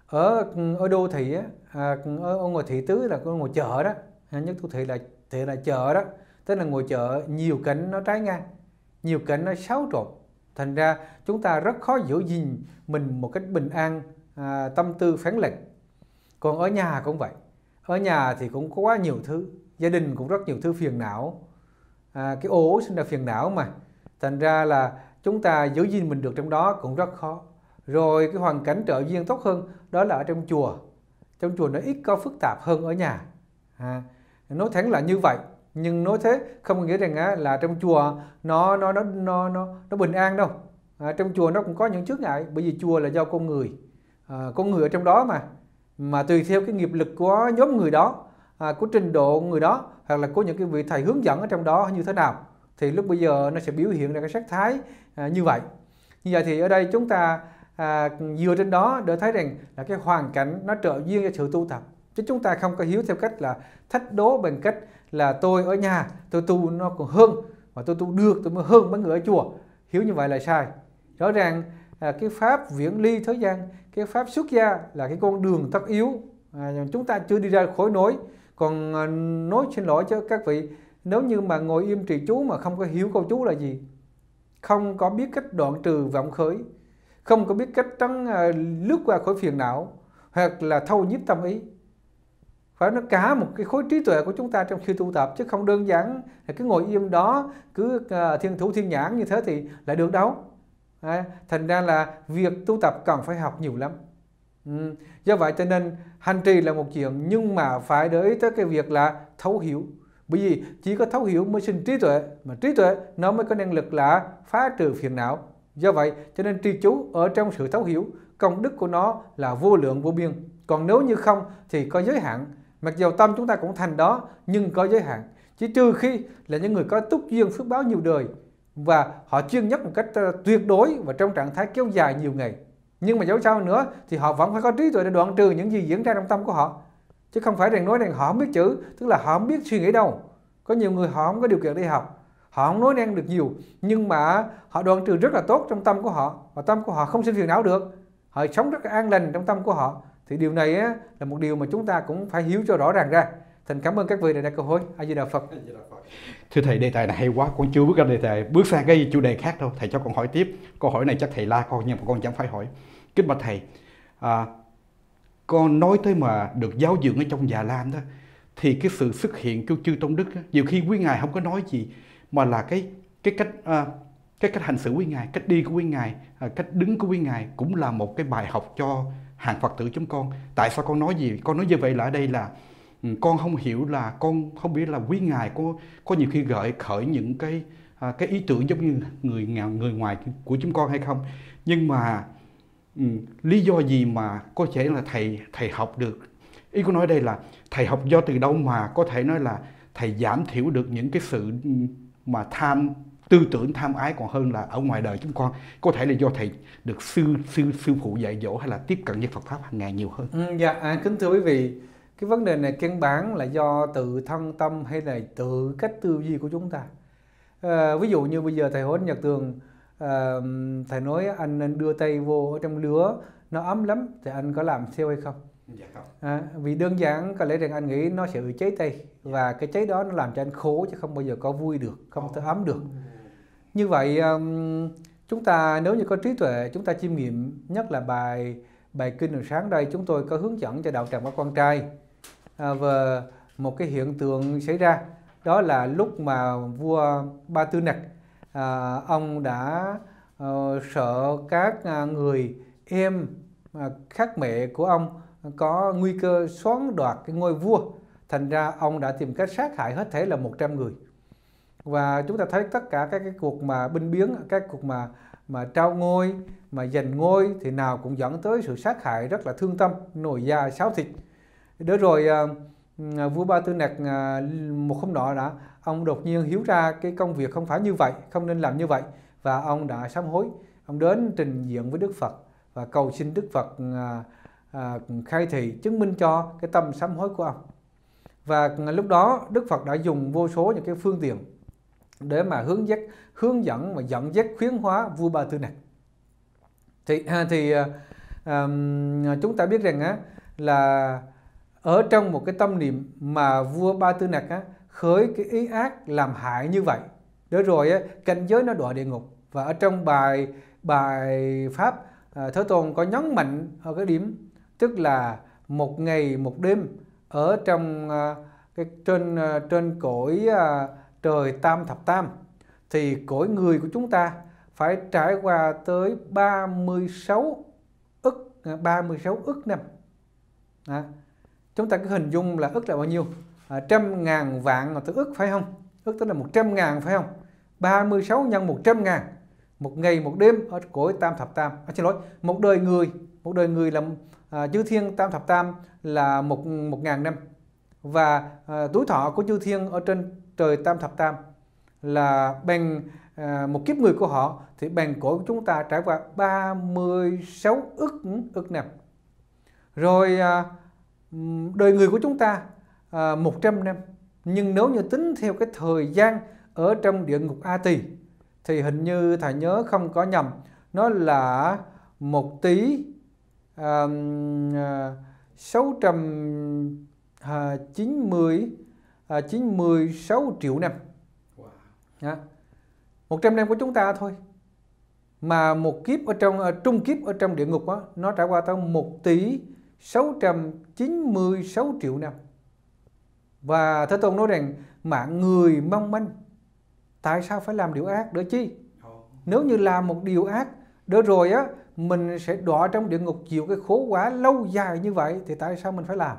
Ở ở đô thị á, à, ở, ở ngoài thị tứ là có ngồi chợ đó, nhất tu thị là thị là chợ đó, tức là ngồi chợ nhiều cảnh nó trái ngang, nhiều cảnh nó xáo trộn, thành ra chúng ta rất khó giữ gìn mình một cách bình an, à, tâm tư phán lệch. Còn ở nhà cũng vậy, ở nhà thì cũng có quá nhiều thứ, gia đình cũng rất nhiều thứ phiền não, à, cái ổ sinh ra phiền não mà, thành ra là chúng ta giữ gìn mình được trong đó cũng rất khó. Rồi cái hoàn cảnh trợ duyên tốt hơn đó là ở trong chùa. Trong chùa nó ít có phức tạp hơn ở nhà. À, nói thẳng là như vậy, nhưng nói thế không có nghĩa rằng á, là trong chùa nó nó nó nó nó, nó bình an đâu. À, trong chùa nó cũng có những chướng ngại, bởi vì chùa là do con người, à, con người ở trong đó mà mà tùy theo cái nghiệp lực của nhóm người đó, à, của trình độ người đó, hoặc là có những cái vị thầy hướng dẫn ở trong đó như thế nào, thì lúc bây giờ nó sẽ biểu hiện ra cái sắc thái à, như vậy. Như vậy thì ở đây chúng ta à, dựa trên đó để thấy rằng là cái hoàn cảnh nó trợ duyên cho sự tu tập, chứ chúng ta không có hiếu theo cách là thách đố bằng cách là tôi ở nhà tôi tu nó còn hơn, mà tôi tu được tôi mới hơn mấy người ở chùa. Hiếu như vậy là sai. Rõ ràng à, cái pháp viễn ly thế gian, cái pháp xuất gia là cái con đường tất yếu, à, chúng ta chưa đi ra khỏi nối. Còn à, nói xin lỗi cho các vị, nếu như mà ngồi im trì chú mà không có hiểu câu chú là gì, không có biết cách đoạn trừ vọng khởi, không có biết cách trắng uh, lướt qua khỏi phiền não, hoặc là thâu nhiếp tâm ý, phải nó cả một cái khối trí tuệ của chúng ta trong khi tu tập, chứ không đơn giản là cứ ngồi im đó cứ uh, thiên thủ thiên nhãn như thế thì lại được đâu. À, thành ra là việc tu tập cần phải học nhiều lắm. Ừ. Do vậy cho nên hành trì là một chuyện, nhưng mà phải để ý tới cái việc là thấu hiểu. Bởi vì chỉ có thấu hiểu mới sinh trí tuệ, mà trí tuệ nó mới có năng lực là phá trừ phiền não. Do vậy cho nên trì chú ở trong sự thấu hiểu, công đức của nó là vô lượng vô biên. Còn nếu như không thì có giới hạn. Mặc dù tâm chúng ta cũng thành đó, nhưng có giới hạn. Chỉ trừ khi là những người có túc duyên phước báo nhiều đời và họ chuyên nhất một cách tuyệt đối và trong trạng thái kéo dài nhiều ngày. Nhưng mà dẫu sao nữa thì họ vẫn phải có trí tuệ để đoạn trừ những gì diễn ra trong tâm của họ. Chứ không phải rằng nói rằng họ không biết chữ, tức là họ không biết suy nghĩ đâu. Có nhiều người họ không có điều kiện đi học, họ không nói năng được nhiều, nhưng mà họ đoạn trừ rất là tốt trong tâm của họ, và tâm của họ không sinh phiền não được, họ sống rất là an lành trong tâm của họ. Thì điều này á, là một điều mà chúng ta cũng phải hiểu cho rõ ràng ra. Thành cảm ơn các vị đã đặt câu hỏi. A Di Đà Phật. Thưa thầy, đề tài này hay quá, con chưa bước ra đề tài, bước sang cái chủ đề khác đâu. Thầy cho con hỏi tiếp. Câu hỏi này chắc thầy la con, nhưng mà con chẳng phải hỏi. Kính bạch thầy, à, con nói tới mà được giáo dưỡng ở trong Già Lam đó, thì cái sự xuất hiện của chư Tôn Đức đó, nhiều khi quý ngài không có nói gì, mà là cái cái cách à, cái cách hành xử quý ngài, cách đi của quý ngài, à, cách đứng của quý ngài cũng là một cái bài học cho hàng Phật tử chúng con. Tại sao con nói gì? Con nói như vậy là ở đây là con không hiểu, là con không biết là quý ngài có có nhiều khi gợi khởi những cái à, cái ý tưởng giống như người người ngoài của chúng con hay không. Nhưng mà ừ, lý do gì mà có thể là thầy thầy học được? Ý con nói đây là thầy học do từ đâu mà có thể nói là thầy giảm thiểu được những cái sự mà tham tư tưởng tham ái còn hơn là ở ngoài đời chúng con. Có thể là do thầy được sư sư sư phụ dạy dỗ, hay là tiếp cận với Phật pháp hàng ngày nhiều hơn. Ừ, dạ, à, kính thưa quý vị, cái vấn đề này căn bản là do tự thân tâm hay là tự cách tư duy của chúng ta. À, ví dụ như bây giờ thầy hỏi Nhật Tường, à, thầy nói anh nên đưa tay vô ở trong lửa nó ấm lắm, thì anh có làm theo hay không? Dạ không. À, vì đơn giản có lẽ rằng anh nghĩ nó sẽ bị cháy tay, và cái cháy đó nó làm cho anh khổ chứ không bao giờ có vui được, không thể ấm được. Như vậy um, chúng ta nếu như có trí tuệ, chúng ta chiêm nghiệm, nhất là bài bài kinh hồi sáng đây chúng tôi có hướng dẫn cho đạo tràng và con trai à, về một cái hiện tượng xảy ra, đó là lúc mà vua Ba Tư Nặc à, ông đã uh, sợ các uh, người em uh, khác mẹ của ông có nguy cơ xoán đoạt cái ngôi vua, thành ra ông đã tìm cách sát hại hết thảy là một trăm người. Và chúng ta thấy tất cả các cái cuộc mà binh biến, các cuộc mà mà trao ngôi, mà giành ngôi thì nào cũng dẫn tới sự sát hại rất là thương tâm, nổi da xáo thịt. Đó rồi uh, vua Ba Tư Nặc uh, một hôm nọ đã ông đột nhiên hiểu ra cái công việc không phải như vậy, không nên làm như vậy, và ông đã sám hối. Ông đến trình diện với Đức Phật và cầu xin Đức Phật uh, uh, khai thị chứng minh cho cái tâm sám hối của ông. Và lúc đó Đức Phật đã dùng vô số những cái phương tiện để mà hướng dắt, hướng dẫn và dẫn dắt khuyến hóa vua Ba Tư Nặc. Thì thì um, chúng ta biết rằng á là ở trong một cái tâm niệm mà vua Ba Tư Nặc á khởi cái ý ác làm hại như vậy, để rồi á cảnh giới nó đọa địa ngục. Và ở trong bài bài pháp à, Thế Tôn có nhấn mạnh ở cái điểm, tức là một ngày một đêm ở trong à, cái trên à, trên cõi à, trời tam thập tam, thì cõi người của chúng ta phải trải qua tới ba mươi sáu ức ba mươi sáu ức năm. À, chúng ta cứ hình dung là ức là bao nhiêu? À, trăm ngàn vạn là tới ức phải không? Ức tức là một trăm ngàn phải không? ba mươi sáu nhân một trăm ngàn, một ngày một đêm ở cõi tam thập tam. À, xin lỗi, một đời người, một đời người là à, chư thiên tam thập tam là một một ngàn năm, và à, tuổi thọ của chư thiên ở trên trời tam thập tam là bằng à, một kiếp người của họ, thì bằng cõi của chúng ta trải qua ba mươi sáu ức ức năm. Rồi à, đời người của chúng ta à, một trăm năm, nhưng nếu như tính theo cái thời gian ở trong địa ngục A Tỳ thì hình như thầy nhớ không có nhầm, nó là một tỷ à, à, sáu trăm chín mươi à, chín mươi sáu triệu năm. Wow. À, một trăm năm của chúng ta thôi, mà một kiếp ở trong uh, trung kiếp ở trong địa ngục đó, nó trải qua tới một tỷ sáu trăm chín mươi sáu triệu năm. Và Thế Tôn nói rằng mạng người mong manh, tại sao phải làm điều ác để chi? Oh. Nếu như làm một điều ác để rồi á mình sẽ đọa trong địa ngục chịu cái khổ quả lâu dài như vậy, thì tại sao mình phải làm?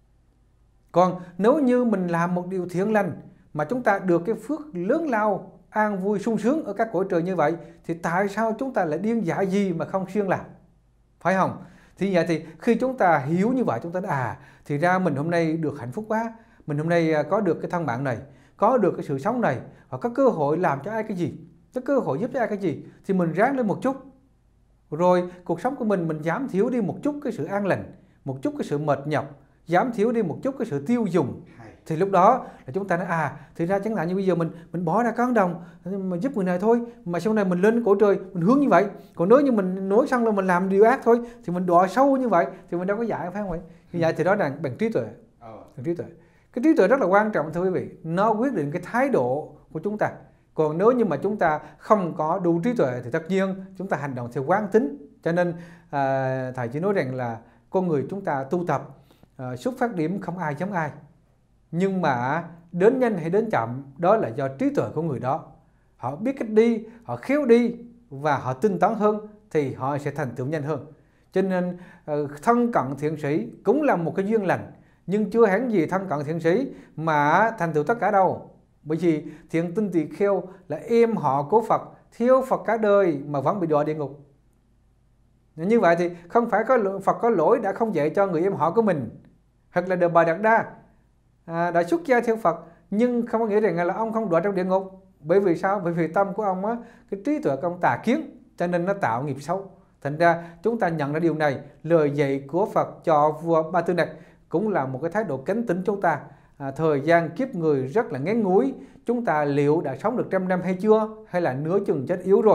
Còn nếu như mình làm một điều thiện lành mà chúng ta được cái phước lớn lao, an vui sung sướng ở các cõi trời như vậy, thì tại sao chúng ta lại điên dại gì mà không siêng làm? Phải không? Thì vậy thì khi chúng ta hiểu như vậy, chúng ta nói, à thì ra mình hôm nay được hạnh phúc quá, mình hôm nay có được cái thân mạng này, có được cái sự sống này, và có cơ hội làm cho ai cái gì, có cơ hội giúp cho ai cái gì, thì mình ráng lên một chút. Rồi cuộc sống của mình mình giảm thiểu đi một chút cái sự an lành, một chút cái sự mệt nhọc, giảm thiểu đi một chút cái sự tiêu dùng, thì lúc đó là chúng ta nói à thì ra chẳng hạn như bây giờ mình mình bỏ ra con đồng mà giúp người này thôi, mà sau này mình lên cõi trời mình hướng như vậy. Còn nếu như mình nổi sân là mình làm điều ác thôi, thì mình đọa sâu như vậy thì mình đâu có giải, phải không vậy? Như vậy thì đó là bằng trí tuệ. Bằng trí tuệ. Cái trí tuệ rất là quan trọng thưa quý vị, nó quyết định cái thái độ của chúng ta. Còn nếu như mà chúng ta không có đủ trí tuệ thì tất nhiên chúng ta hành động theo quán tính. Cho nên à, thầy chỉ nói rằng là con người chúng ta tu tập à, xuất phát điểm không ai giống ai, nhưng mà đến nhanh hay đến chậm đó là do trí tuệ của người đó. Họ biết cách đi, họ khéo đi và họ tinh tấn hơn thì họ sẽ thành tựu nhanh hơn. Cho nên thân cận thiện sĩ cũng là một cái duyên lành, nhưng chưa hẳn gì thân cận thiện sĩ mà thành tựu tất cả đâu. Bởi vì thiện tinh tỳ kheo là em họ của Phật, thiếu Phật cả đời mà vẫn bị đọa địa ngục. Như vậy thì không phải có Phật có lỗi đã không dạy cho người em họ của mình, hoặc là Đề Bà Đạt Đa à, đã xuất gia theo Phật, nhưng không có nghĩa rằng là ông không đọa trong địa ngục. Bởi vì sao? Bởi vì tâm của ông á, cái trí tuệ của ông tà kiến, cho nên nó tạo nghiệp xấu. Thành ra chúng ta nhận ra điều này, lời dạy của Phật cho vua Ba Tư Nặc cũng là một cái thái độ cảnh tỉnh chúng ta. À, thời gian kiếp người rất là ngắn ngủi, chúng ta liệu đã sống được trăm năm hay chưa, hay là nửa chừng chết yếu rồi,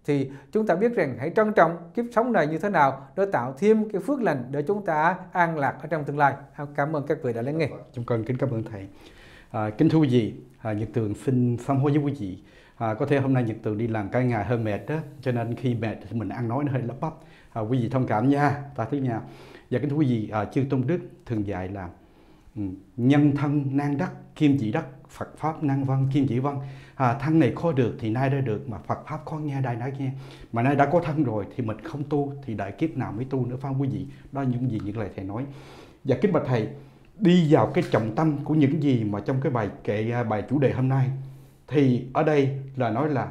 thì chúng ta biết rằng hãy trân trọng kiếp sống này như thế nào để tạo thêm cái phước lành để chúng ta an lạc ở trong tương lai. Cảm ơn các vị đã lắng nghe. Chúng con kính cảm ơn thầy. À, kính thưa quý vị, à, Nhật Tường xin sám hối với quý vị. À, có thể hôm nay Nhật Tường đi làm cả ngày hơi mệt đó, cho nên khi mệt thì mình ăn nói nó hơi lắp bắp. À, quý vị thông cảm nha, ta thứ nha. Và kính thưa quý vị, à, chư Tôn Đức thường dạy là um, nhân thân nan đắc kim chỉ đắc, Phật pháp nan văn kim chỉ văn. À, thân này khó được thì nay đã được, mà Phật pháp khó nghe đây đã nghe. Mà nay đã có thân rồi thì mình không tu thì đại kiếp nào mới tu nữa, phải không quý vị? Đó là những gì những lời thầy nói. Và kính bạch thầy, đi vào cái trọng tâm của những gì mà trong cái bài kệ bài chủ đề hôm nay, thì ở đây là nói là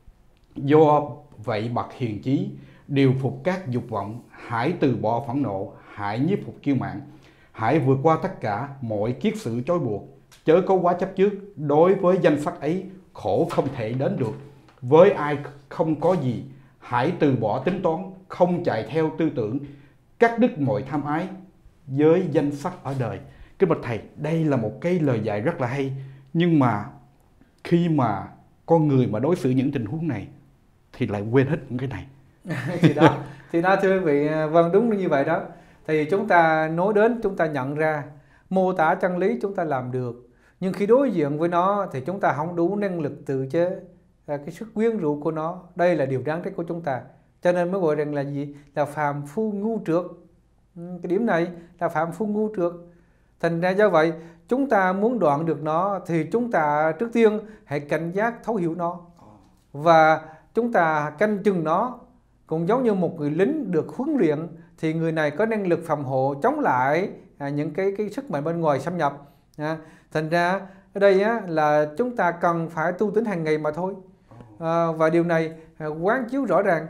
do vậy bậc hiền trí điều phục các dục vọng, hãy từ bỏ phẫn nộ, hãy nhiếp phục kiêu mạn, hãy vượt qua tất cả mọi kiết sự trói buộc, chớ có quá chấp trước. Đối với danh sắc ấy khổ không thể đến được, với ai không có gì hãy từ bỏ tính toán, không chạy theo tư tưởng, cắt đứt mọi tham ái với danh sắc ở đời. Kính bạch thầy, đây là một cái lời dạy rất là hay, nhưng mà khi mà con người mà đối xử những tình huống này thì lại quên hết những cái này. thì đó thì đó thưa quý vị, vâng, đúng như vậy đó. Thì chúng ta nói đến, chúng ta nhận ra mô tả chân lý chúng ta làm được, nhưng khi đối diện với nó thì chúng ta không đủ năng lực tự chế cái sức quyến rũ của nó. Đây là điều đáng trách của chúng ta, cho nên mới gọi rằng là gì? Là phàm phu ngu trượt. Cái điểm này là phàm phu ngu trượt. Thành ra do vậy, chúng ta muốn đoạn được nó thì chúng ta trước tiên hãy cảnh giác thấu hiểu nó, và chúng ta canh chừng nó. Cũng giống như một người lính được huấn luyện thì người này có năng lực phòng hộ chống lại à, những cái cái sức mạnh bên ngoài xâm nhập. À, thành ra ở đây á, là chúng ta cần phải tu tín hàng ngày mà thôi. À, và điều này à, quán chiếu rõ ràng.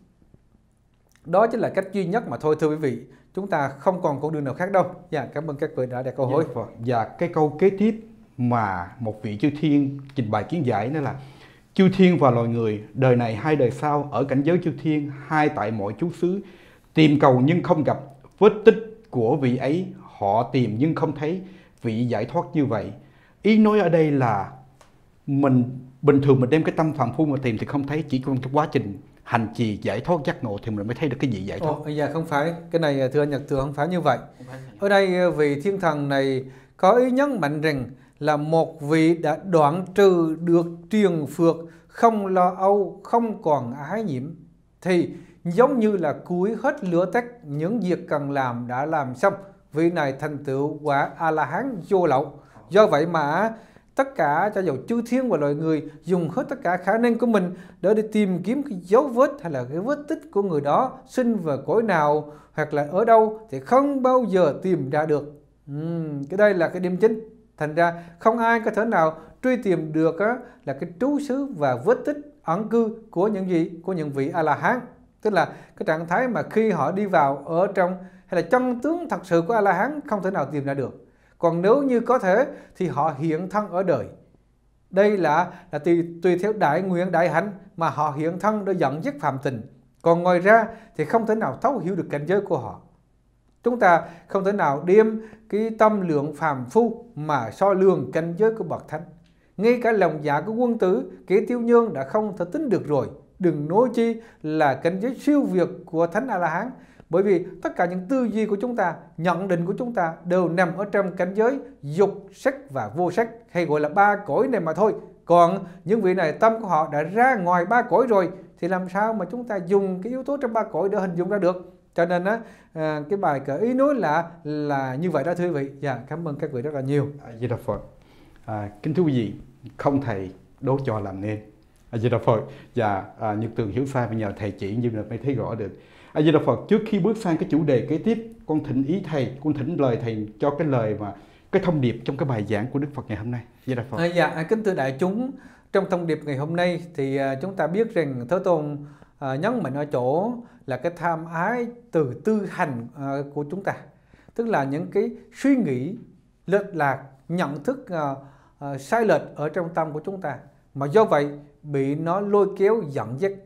Đó chính là cách duy nhất mà thôi thưa quý vị. Chúng ta không còn con đường nào khác đâu. Dạ, cảm ơn các vị đã đặt câu hỏi. Và cái câu kế tiếp mà một vị chư thiên trình bày kiến giải đó là: chư thiên và loài người, đời này hay đời sau, ở cảnh giới chư thiên, hai tại mọi chú xứ, tìm cầu nhưng không gặp, vết tích của vị ấy họ tìm nhưng không thấy, vị giải thoát như vậy. Ý nói ở đây là mình bình thường mình đem cái tâm phạm phu mà tìm thì không thấy, chỉ trong cái quá trình hành trì giải thoát giác ngộ thì mình mới thấy được cái gì giải thoát. Ồ, dạ không phải, cái này thưa anh Nhật Tường không phải như vậy. Ở đây vị thiên thần này có ý nhấn mạnh rằng là một vị đã đoạn trừ được triền phược, không lo âu, không còn ái nhiễm, thì giống như là cuối hết lửa tắt, những việc cần làm đã làm xong. Vị này thành tựu quả A-la-hán vô lậu. Do vậy mà tất cả cho dù chư thiên và loài người dùng hết tất cả khả năng của mình để đi tìm kiếm cái dấu vết hay là cái vết tích của người đó sinh vào cõi nào hoặc là ở đâu thì không bao giờ tìm ra được. uhm, Cái đây là cái điểm chính. Thành ra không ai có thể nào truy tìm được á, là cái trú xứ và vết tích ẩn cư của những gì? Của những vị A-la-hán. Tức là cái trạng thái mà khi họ đi vào ở trong hay là chân tướng thật sự của A-la-hán không thể nào tìm ra được. Còn nếu như có thể thì họ hiện thân ở đời. Đây là, là tùy, tùy theo đại nguyện đại hạnh mà họ hiện thân để dẫn dắt phạm tình. Còn ngoài ra thì không thể nào thấu hiểu được cảnh giới của họ. Chúng ta không thể nào đem cái tâm lượng phàm phu mà so lường cảnh giới của bậc thánh. Ngay cả lòng dạ của quân tử, kẻ tiêu nhơn đã không thể tính được rồi, đừng nói chi là cảnh giới siêu việt của thánh A-la-hán. Bởi vì tất cả những tư duy của chúng ta, nhận định của chúng ta đều nằm ở trong cảnh giới dục sắc và vô sắc, hay gọi là ba cõi này mà thôi. Còn những vị này tâm của họ đã ra ngoài ba cõi rồi thì làm sao mà chúng ta dùng cái yếu tố trong ba cõi để hình dung ra được. Cho nên á, à, cái bài kệ ý nói là là như vậy đó thưa quý vị. Dạ, cảm ơn các vị rất là nhiều. A Di Đà Phật. À, kính thưa quý vị, không thầy đố cho làm nên. A Di Đà Phật. Và à, Nhật Tường hiểu sai và nhờ thầy chỉ như là mới thấy rõ được. A Di Đà Phật. Trước khi bước sang cái chủ đề kế tiếp, con thỉnh ý thầy, con thỉnh lời thầy cho cái lời mà cái thông điệp trong cái bài giảng của Đức Phật ngày hôm nay. A Di Đà Phật. À, dạ, kính thưa đại chúng, trong thông điệp ngày hôm nay thì à, chúng ta biết rằng Thế Tôn à, nhấn mạnh ở chỗ là cái tham ái từ tư hành à, của chúng ta, tức là những cái suy nghĩ lệch lạc, nhận thức à, à, sai lệch ở trong tâm của chúng ta, mà do vậy bị nó lôi kéo dẫn dắt.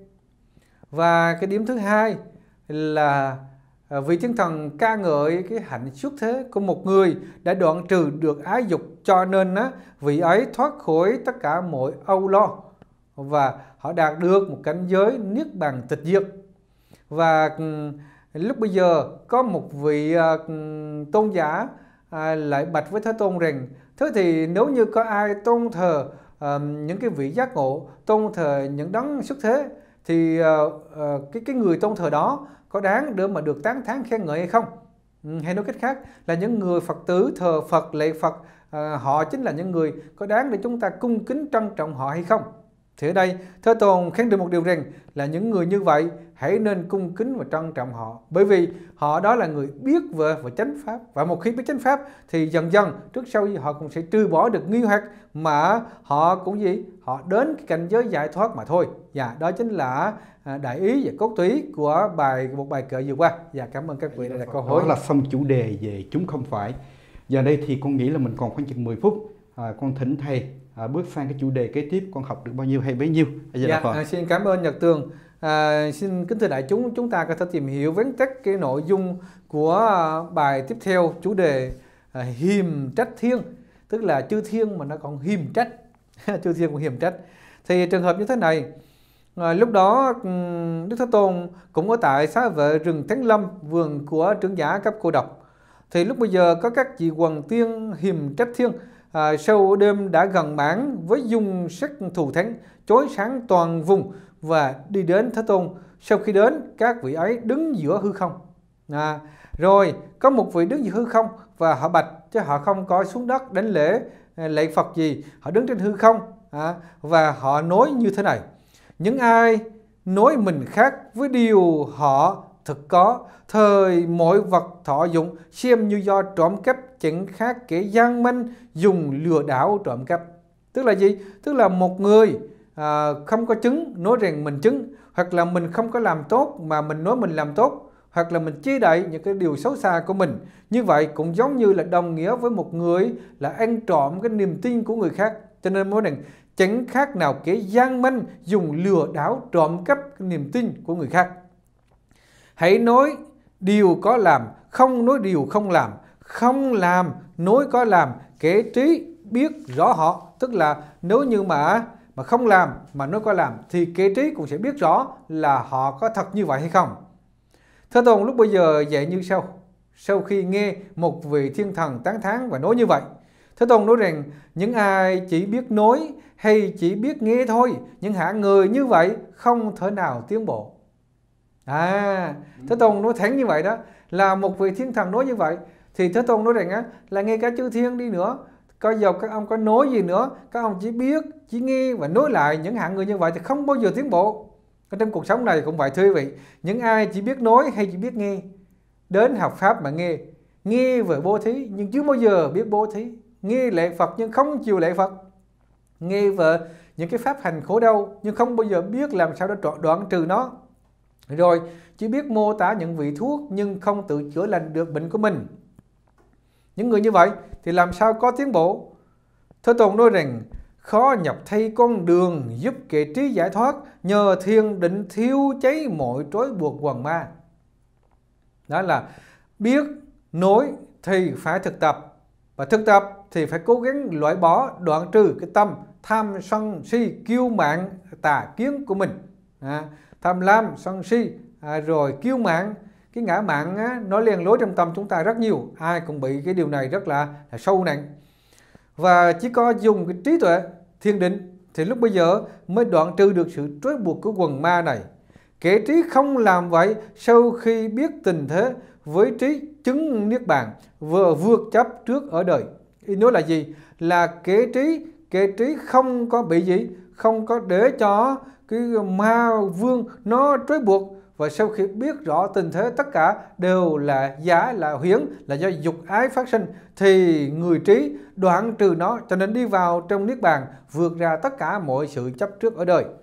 Và cái điểm thứ hai là à, vị thiên thần ca ngợi cái hạnh xuất thế của một người đã đoạn trừ được ái dục, cho nên á, vị ấy thoát khỏi tất cả mọi âu lo. và họ đạt được một cảnh giới niết bàn tịch diệt. Và um, lúc bây giờ có một vị uh, tôn giả uh, lại bạch với Thế Tôn rằng: thế thì nếu như có ai tôn thờ uh, những cái vị giác ngộ, tôn thờ những đấng xuất thế, thì uh, uh, cái cái người tôn thờ đó có đáng để mà được tán thán khen ngợi hay không? Ừ, hay nói cách khác là những người Phật tử thờ Phật, lạy Phật, uh, họ chính là những người có đáng để chúng ta cung kính trân trọng họ hay không? Thì ở đây Thế Tôn khẳng định một điều rằng là những người như vậy hãy nên cung kính và trân trọng họ, bởi vì họ đó là người biết về và chánh pháp, và một khi biết chánh pháp thì dần dần trước sau họ cũng sẽ trừ bỏ được nghi hoặc, mà họ cũng gì họ đến cái cảnh giới giải thoát mà thôi. Dạ, đó chính là đại ý và cốt túy của bài một bài kệ vừa qua. Dạ, cảm ơn các vị đã đặt câu hỏi. Đó là xong chủ đề về chúng không phải. Giờ đây thì con nghĩ là mình còn khoảng chừng mười phút. À, con thỉnh thầy à, bước sang cái chủ đề kế tiếp, con học được bao nhiêu hay bấy nhiêu. Dạ, à, xin cảm ơn Nhật Tường. À, xin kính thưa đại chúng, chúng ta có thể tìm hiểu vắn tắt cái nội dung của bài tiếp theo, chủ đề à, hiềm trách thiên, tức là chư thiên mà nó còn hiềm trách, chư thiên còn hiềm trách. Thì trường hợp như thế này, à, lúc đó Đức Thế Tôn cũng ở tại xá vệ rừng Thánh Lâm, vườn của trưởng giả cấp Cô Độc. Thì lúc bây giờ có các vị quần tiên hiềm trách thiên. À, sau đêm đã gần mãn với dung sắc thù thắng, chói sáng toàn vùng và đi đến Thế Tôn. Sau khi đến, các vị ấy đứng giữa hư không. À, rồi có một vị đứng giữa hư không và họ bạch, chứ họ không có xuống đất đánh lễ lạy Phật gì, họ đứng trên hư không. À, và họ nói như thế này: những ai nói mình khác với điều họ thực có, thời mọi vật thọ dụng, xem như do trộm cắp, chẳng khác kẻ gian manh dùng lừa đảo trộm cắp. Tức là gì? Tức là một người à, không có chứng nói rằng mình chứng, hoặc là mình không có làm tốt mà mình nói mình làm tốt, hoặc là mình che đậy những cái điều xấu xa của mình. Như vậy cũng giống như là đồng nghĩa với một người là ăn trộm cái niềm tin của người khác. Cho nên nói rằng chẳng khác nào kẻ gian manh dùng lừa đảo trộm cắp cái niềm tin của người khác. Hãy nói điều có làm, không nói điều không làm, không làm nói có làm, kẻ trí biết rõ họ. Tức là nếu như mà mà không làm mà nói có làm thì kẻ trí cũng sẽ biết rõ là họ có thật như vậy hay không. Thế Tôn lúc bây giờ dạy như sau. Sau khi nghe một vị thiên thần tán thán và nói như vậy, Thế Tôn nói rằng những ai chỉ biết nói hay chỉ biết nghe thôi, những hạng người như vậy không thể nào tiến bộ. À, Thế Tôn nói thẳng như vậy đó, là một vị thiên thần nói như vậy, thì Thế Tôn nói rằng á, là ngay cả chư thiên đi nữa, có dầu các ông có nói gì nữa, các ông chỉ biết, chỉ nghe và nói lại, những hạng người như vậy thì không bao giờ tiến bộ. Ở trong cuộc sống này cũng vậy thưa quý vị, những ai chỉ biết nói hay chỉ biết nghe, đến học Pháp mà nghe, nghe về bố thí nhưng chưa bao giờ biết bố thí, nghe lạy Phật nhưng không chịu lạy Phật, nghe về những cái pháp hành khổ đau nhưng không bao giờ biết làm sao để đoạn trừ nó, rồi chỉ biết mô tả những vị thuốc nhưng không tự chữa lành được bệnh của mình. Những người như vậy thì làm sao có tiến bộ? Thế Tôn nói rằng khó nhập thay con đường giúp kẻ trí giải thoát, nhờ thiền định thiêu cháy mọi trói buộc quần ma. Đó là biết nói thì phải thực tập, và thực tập thì phải cố gắng loại bỏ, đoạn trừ cái tâm tham sân si kiêu mạn tà kiến của mình. À, tham lam sân si à, rồi kiêu mạn, cái ngã mạn á, nó liền lối trong tâm chúng ta rất nhiều, ai cũng bị cái điều này rất là, là sâu nặng. Và chỉ có dùng cái trí tuệ thiền định thì lúc bây giờ mới đoạn trừ được sự trói buộc của quần ma này. Kẻ trí không làm vậy, sau khi biết tình thế với trí chứng niết bàn vừa vượt chấp trước ở đời. Ý nói là gì? Là kẻ trí, kẻ trí không có bị gì, không có để cho cái ma vương nó trói buộc, và sau khi biết rõ tình thế tất cả đều là giả, là huyễn, là do dục ái phát sinh, thì người trí đoạn trừ nó, cho nên đi vào trong niết bàn, vượt ra tất cả mọi sự chấp trước ở đời.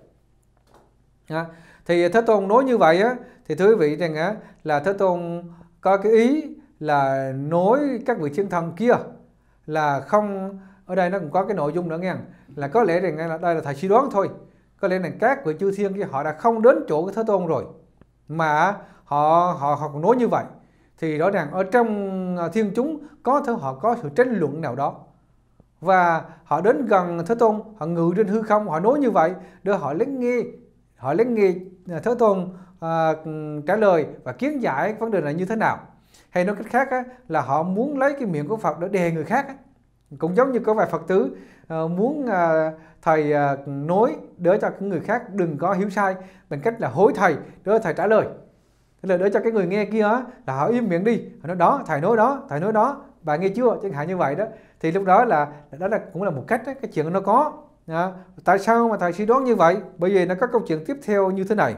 À, thì Thế Tôn nói như vậy á, thì thưa quý vị rằng á, là Thế Tôn có cái ý là nói các vị thiên thần kia là không, ở đây nó cũng có cái nội dung nữa nghe, là có lẽ rằng là đây là thầy suy đoán thôi, có lẽ là các vị chư thiên kia họ đã không đến chỗ của Thế Tôn rồi, mà họ họ họ còn nói như vậy, thì rõ ràng ở trong thiên chúng có thể họ có sự tranh luận nào đó, và họ đến gần Thế Tôn, họ ngự trên hư không, họ nói như vậy để họ lắng nghe, họ lắng nghe Thế Tôn à, trả lời và kiến giải vấn đề này như thế nào. Hay nói cách khác á, là họ muốn lấy cái miệng của Phật để đè người khác á. Cũng giống như có vài Phật tử à, muốn à, thầy à, nói để cho người khác đừng có hiểu sai bằng cách là hối thầy để thầy trả lời. Thế là để cho cái người nghe kia á, là họ im miệng đi, họ nói đó, thầy nói đó, thầy nói đó, bà nghe chưa, chẳng hạn như vậy đó. Thì lúc đó là đó là cũng là một cách đó, cái chuyện nó có. À, tại sao mà thầy suy đoán như vậy? Bởi vì nó có câu chuyện tiếp theo như thế này.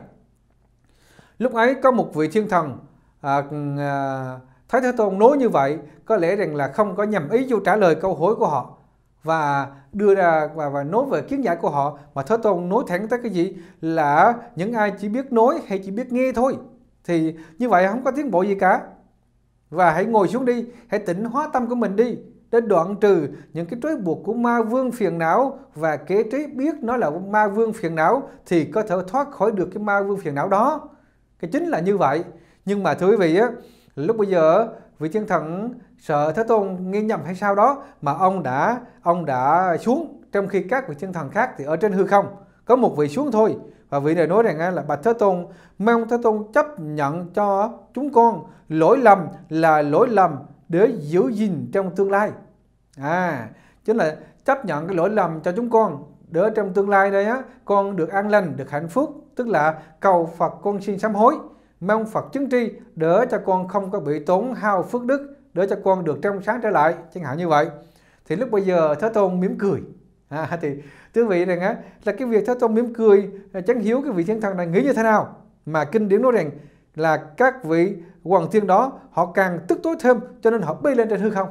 Lúc ấy có một vị thiên thần à, à, thấy Thế Tôn nói như vậy, có lẽ rằng là không có nhằm ý vô trả lời câu hỏi của họ và đưa ra và, và nói về kiến giải của họ, mà Thế Tôn nói thẳng tới cái gì là những ai chỉ biết nói hay chỉ biết nghe thôi thì như vậy không có tiến bộ gì cả. Và hãy ngồi xuống đi, hãy tịnh hóa tâm của mình đi để đoạn trừ những cái trói buộc của ma vương phiền não, và kẻ trí biết nó là ma vương phiền não thì có thể thoát khỏi được cái ma vương phiền não đó. Cái chính là như vậy. Nhưng mà thưa quý vị á, lúc bây giờ vị thiên thần sợ Thế Tôn nghe nhầm hay sao đó mà ông đã ông đã xuống, trong khi các vị thiên thần khác thì ở trên hư không, có một vị xuống thôi. Và vị này nói rằng là bạch Thế Tôn, mong Thế Tôn chấp nhận cho chúng con, lỗi lầm là lỗi lầm để giữ gìn trong tương lai. À, chính là chấp nhận cái lỗi lầm cho chúng con để trong tương lai đây á, con được an lành, được hạnh phúc. Tức là cầu Phật con xin sám hối, mong Phật chứng tri để cho con không có bị tổn hao phước đức, để cho con được trong sáng trở lại, chẳng hạn như vậy. Thì lúc bây giờ Thế Tôn mỉm cười. À, thì thưa vị rằng á, là cái việc Thế Tôn mỉm cười chẳng hiểu cái vị thiên thần này nghĩ như thế nào, mà kinh điển nói rằng là các vị hoàng thiên đó họ càng tức tối thêm, cho nên họ bay lên trên hư không.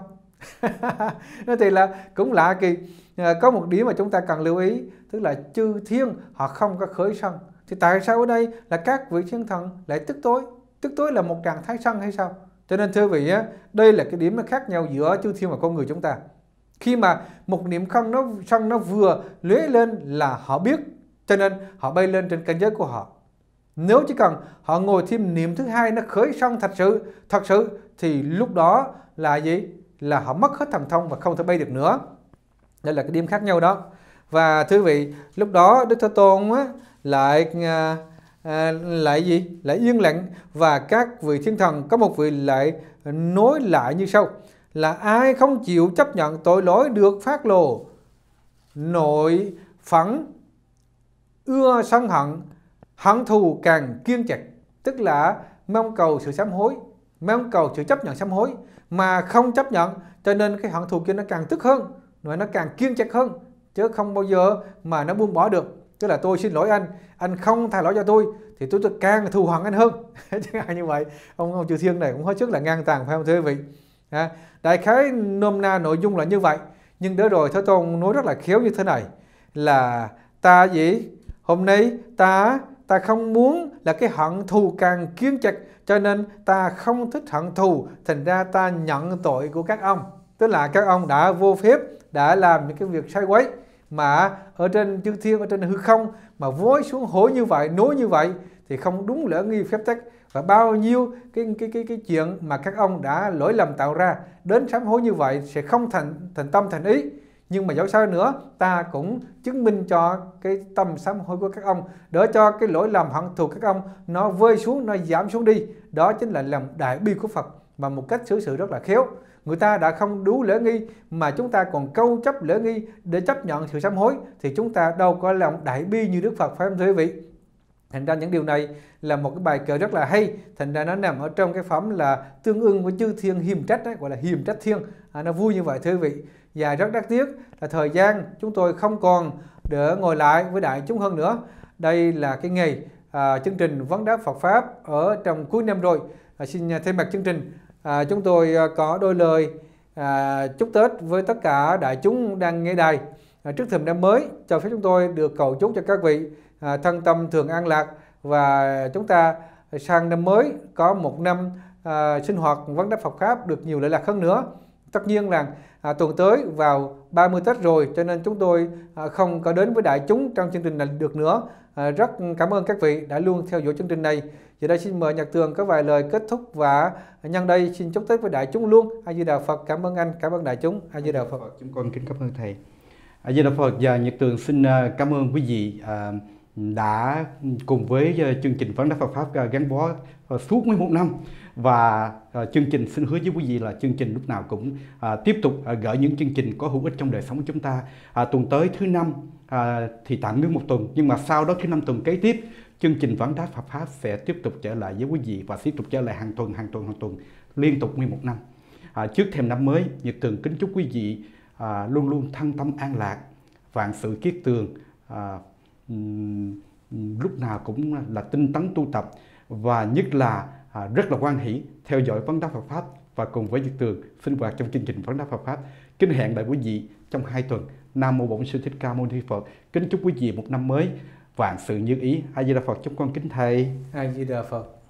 Thì là cũng lạ kỳ. À, có một điểm mà chúng ta cần lưu ý, tức là chư thiên họ không có khởi sân. Thì tại sao ở đây là các vị thiên thần lại tức tối? Tức tối là một trạng thái sân hay sao? Cho nên thưa vị á, đây là cái điểm nó khác nhau giữa chư thiên và con người chúng ta. Khi mà một niệm không nó sân nó vừa lóe lên là họ biết, cho nên họ bay lên trên cảnh giới của họ. Nếu chỉ cần họ ngồi thêm niệm thứ hai nó khởi sân thật sự, thật sự thì lúc đó là gì? Là họ mất hết thần thông và không thể bay được nữa. Đây là cái điểm khác nhau đó. Và thưa vị, lúc đó Đức Thế Tôn á, lại à, à, lại gì? Lại yên lặng, và các vị thiên thần có một vị lại nói lại như sau: là ai không chịu chấp nhận tội lỗi được phát lộ, nội phẫn ưa sân hận, hận thù càng kiên chặt. Tức là mong cầu sự sám hối, mong cầu sự chấp nhận sám hối mà không chấp nhận, cho nên cái hận thù kia nó càng tức hơn, và nó càng kiên chặt hơn, chứ không bao giờ mà nó buông bỏ được. Tức là tôi xin lỗi anh, anh không tha lỗi cho tôi thì tôi, tôi càng thù hận anh hơn. Chẳng hạn như vậy. Ông, ông chư thiên này cũng hết sức là ngang tàn, phải không thưa quý vị? À, đại khái nôm na nội dung là như vậy. Nhưng đỡ rồi Thế Tôn nói rất là khéo như thế này, là ta gì? Hôm nay ta ta không muốn là cái hận thù càng kiên chặt, cho nên ta không thích hận thù, thành ra ta nhận tội của các ông. Tức là các ông đã vô phép, đã làm những cái việc sai quấy, mà ở trên chư thiên, ở trên hư không mà vối xuống hối như vậy, nói như vậy thì không đúng lễ nghi phép tắc. Và bao nhiêu cái, cái, cái, cái chuyện mà các ông đã lỗi lầm tạo ra, đến sám hối như vậy sẽ không thành, thành tâm thành ý. Nhưng mà dẫu sao nữa, ta cũng chứng minh cho cái tâm sám hối của các ông, để cho cái lỗi lầm hận thù các ông nó vơi xuống, nó giảm xuống đi. Đó chính là lòng đại bi của Phật, mà một cách xử sự rất là khéo. Người ta đã không đủ lễ nghi mà chúng ta còn câu chấp lễ nghi để chấp nhận sự sám hối, thì chúng ta đâu có lòng đại bi như Đức Phật, phải không thưa quý vị? Thành ra những điều này là một cái bài kệ rất là hay. Thành ra nó nằm ở trong cái phẩm là tương ưng với chư thiên hiềm trách đấy, gọi là hiềm trách thiên. À, nó vui như vậy thưa quý vị. Và rất đáng tiếc là thời gian chúng tôi không còn để ngồi lại với đại chúng hơn nữa. Đây là cái ngày à, chương trình vấn đáp Phật Pháp ở trong cuối năm rồi. À, xin thay mặt chương trình, à, chúng tôi có đôi lời à, chúc Tết với tất cả đại chúng đang nghe đài. À, trước thềm năm mới, cho phép chúng tôi được cầu chúc cho các vị à, thân tâm thường an lạc, và chúng ta sang năm mới có một năm à, sinh hoạt vấn đáp Phật Pháp được nhiều lợi lạc hơn nữa. Tất nhiên là à, tuần tới vào ba mươi Tết rồi, cho nên chúng tôi à, không có đến với đại chúng trong chương trình này được nữa. À, rất cảm ơn các vị đã luôn theo dõi chương trình này, Giờ đây xin mời Nhật Tường có vài lời kết thúc và nhân đây xin chúc Tết với đại chúng luôn. A Di Đà Phật. Cảm ơn anh, cảm ơn đại chúng. A Di Đà Phật. Chúng con kính cảm ơn thầy. A Di Đà Phật. Và Nhật Tường xin cảm ơn quý vị đã cùng với chương trình Vấn Đáp Phật Pháp gắn bó suốt mười một năm. Và chương trình xin hứa với quý vị là chương trình lúc nào cũng tiếp tục gửi những chương trình có hữu ích trong đời sống của chúng ta. Tuần tới thứ năm thì tạm ngưng một tuần, nhưng mà sau đó thứ năm tuần kế tiếp, chương trình Vấn Đáp Phật Pháp sẽ tiếp tục trở lại với quý vị và tiếp tục trở lại hàng tuần, hàng tuần, hàng tuần, liên tục mười một năm. À, trước thềm năm mới, Nhật Tường kính chúc quý vị à, luôn luôn thân tâm an lạc, vạn sự kiết tường, à, um, lúc nào cũng là tinh tấn tu tập, và nhất là à, rất là hoan hỷ theo dõi Vấn Đáp Phật Pháp và cùng với Nhật Tường sinh hoạt trong chương trình Vấn Đáp Phật Pháp. Kính hẹn lại quý vị trong hai tuần. Nam mô Bổn Sư Thích Ca Mâu Ni Phật. Kính chúc quý vị một năm mới vạn sự như ý. A Di Đà Phật. Chúng con kính thầy. A Di Đà Phật.